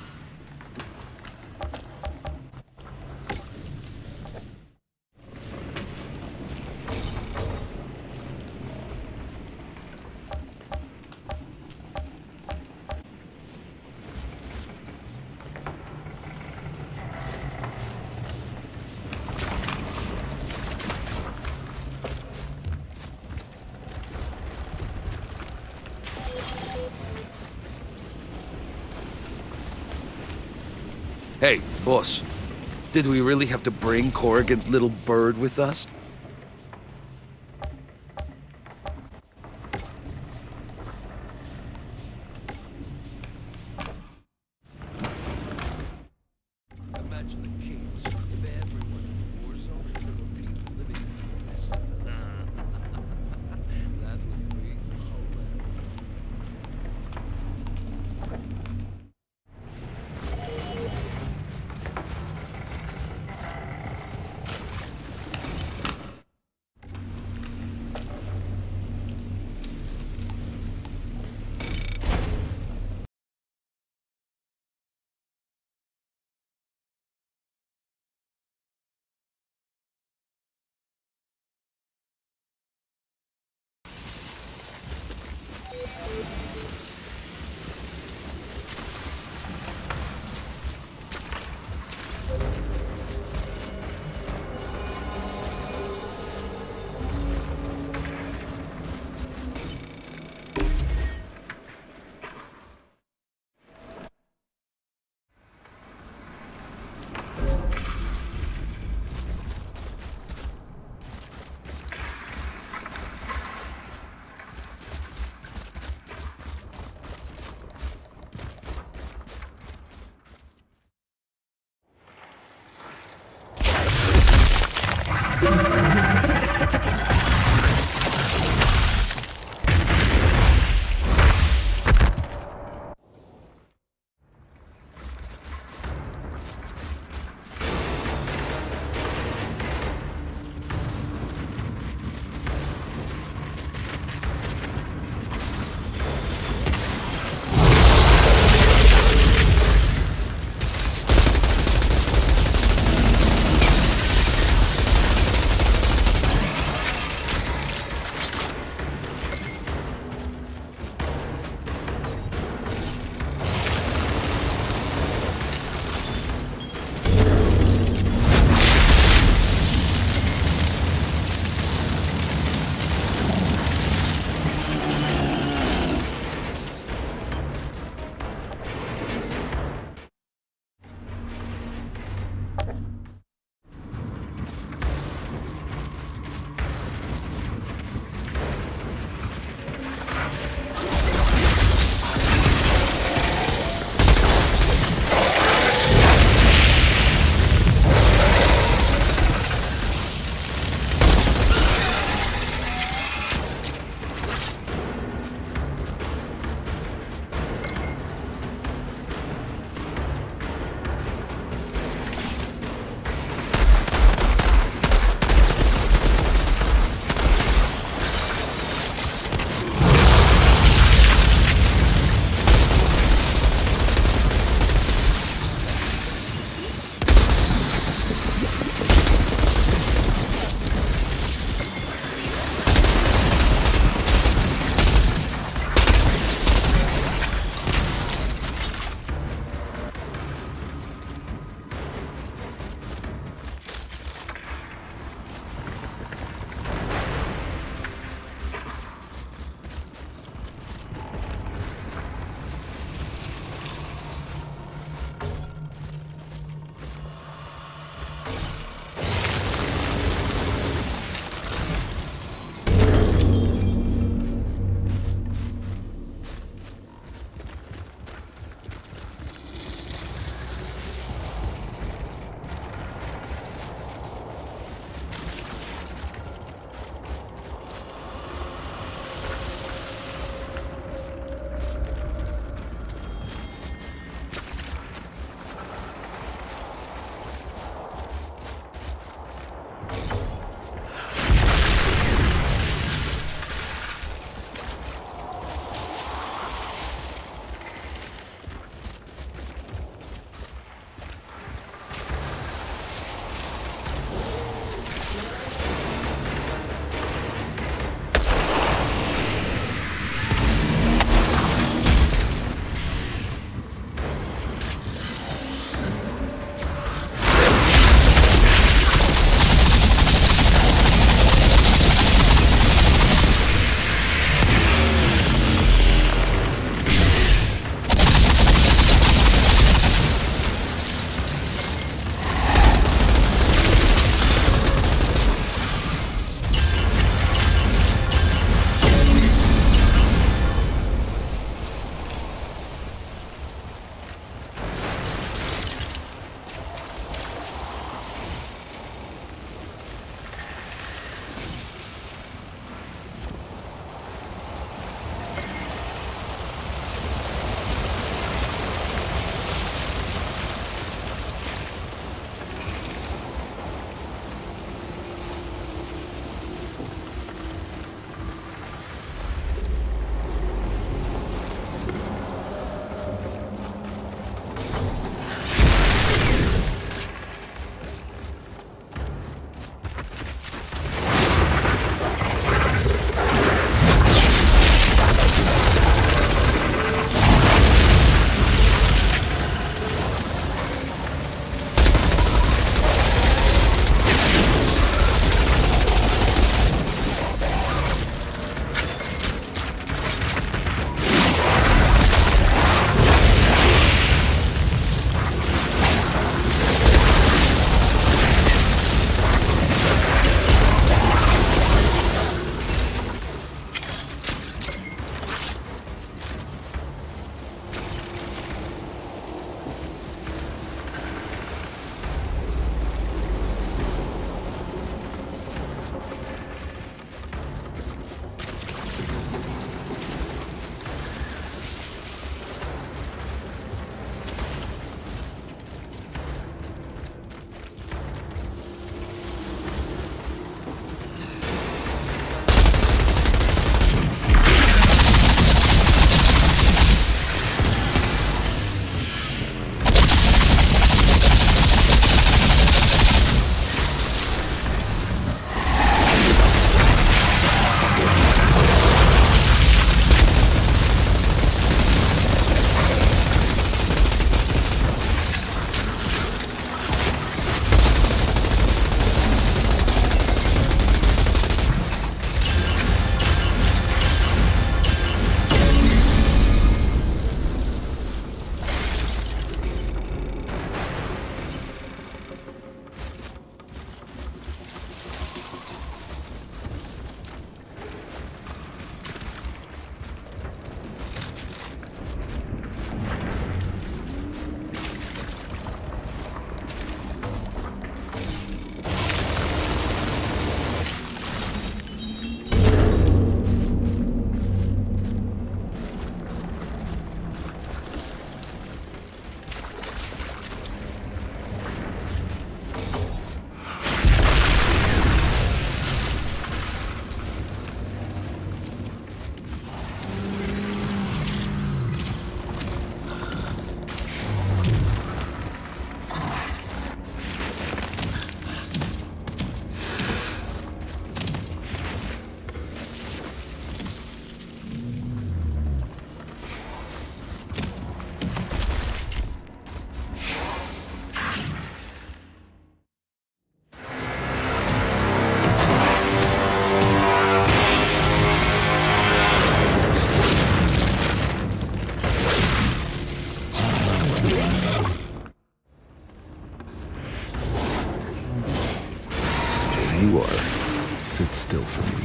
Hey, boss. Did we really have to bring Corrigan's little bird with us? Imagine the kids. If everyone in the war zone, there were people living in the forest. That would be hilarious. you are, sit still for me.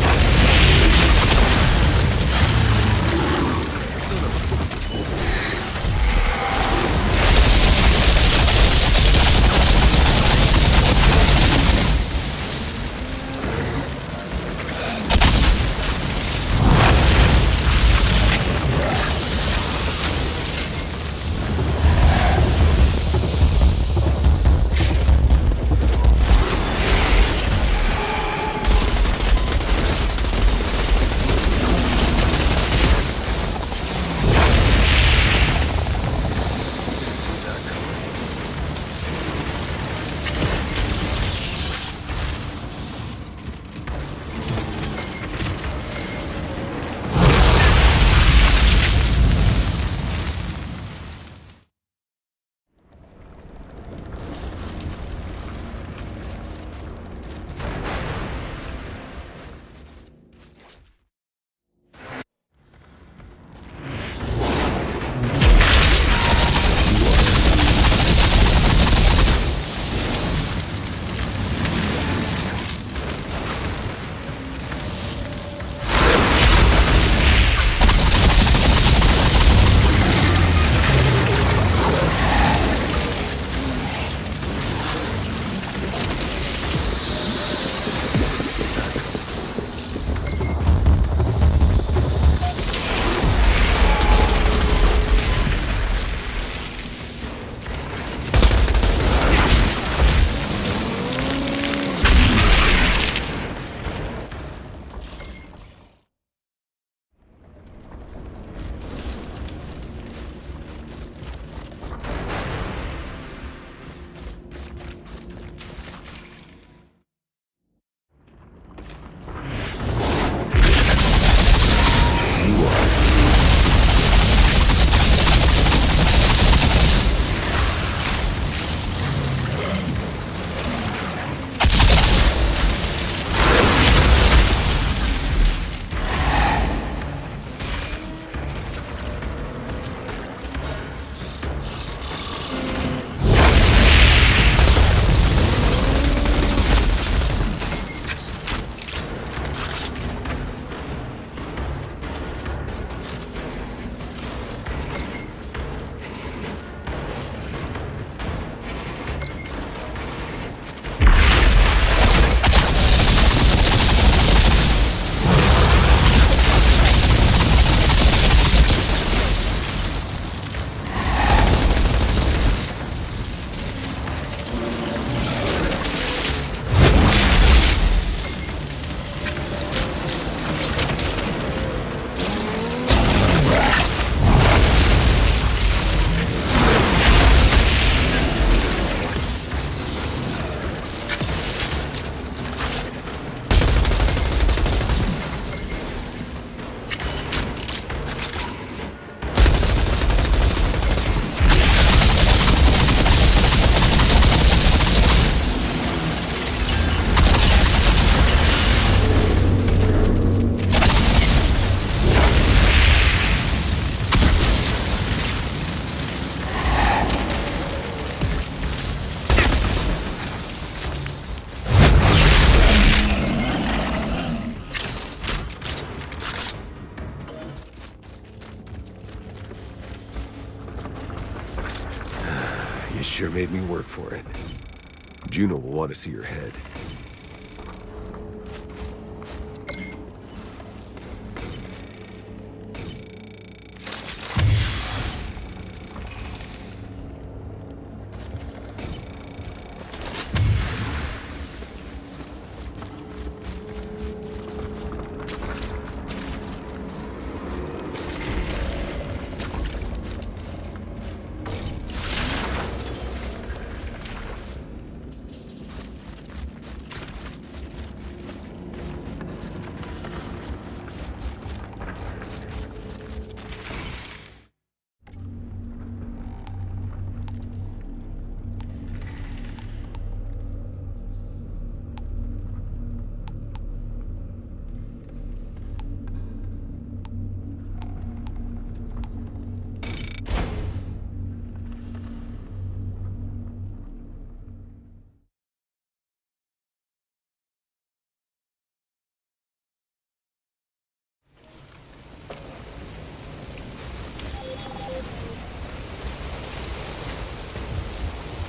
Sure made me work for it. Juno will want to see your head.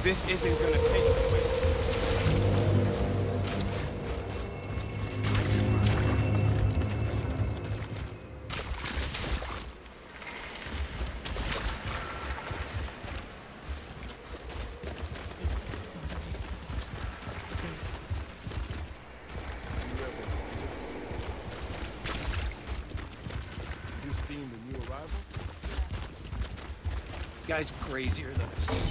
This isn't gonna take away. Guy's crazier than a snake.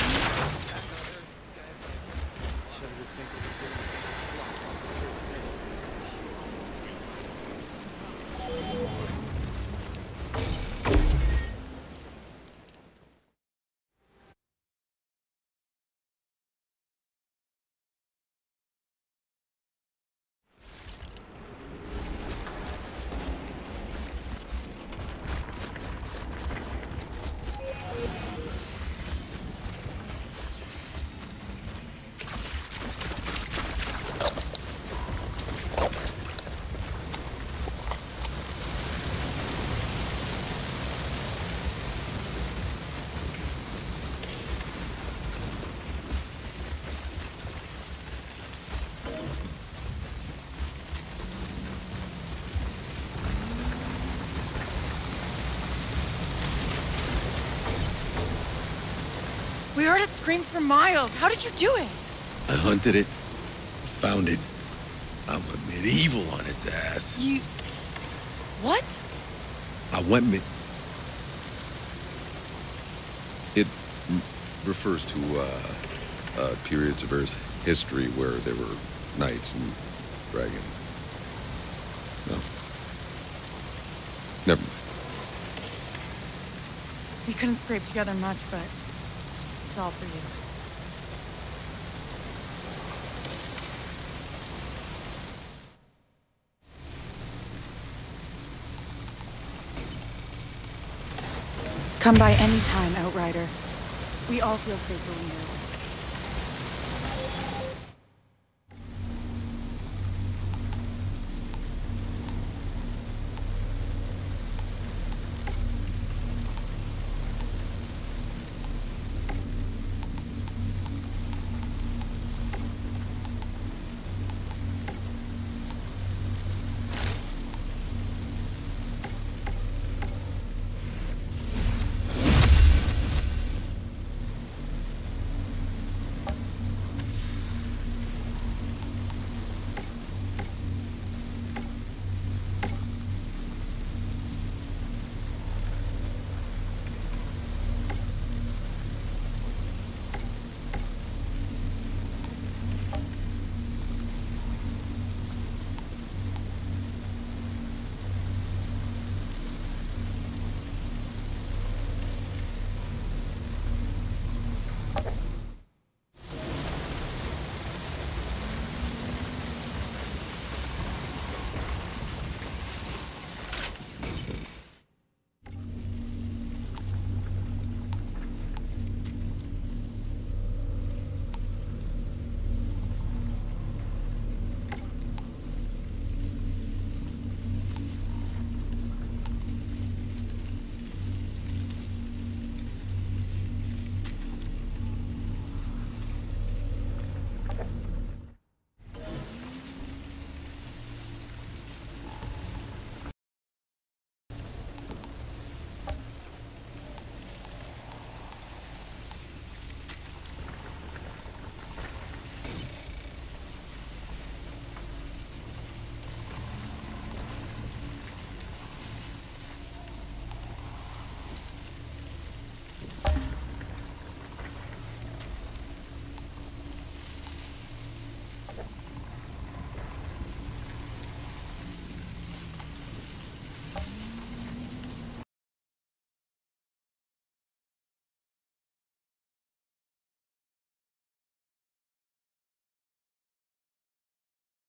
We heard it scream for miles. How did you do it? I hunted it, found it. I went medieval on its ass. You... What? I went It refers to periods of Earth's history where there were knights and dragons. No. Never mind. We couldn't scrape together much, but it's all for you. Come by any time, Outrider. We all feel safer when you're away.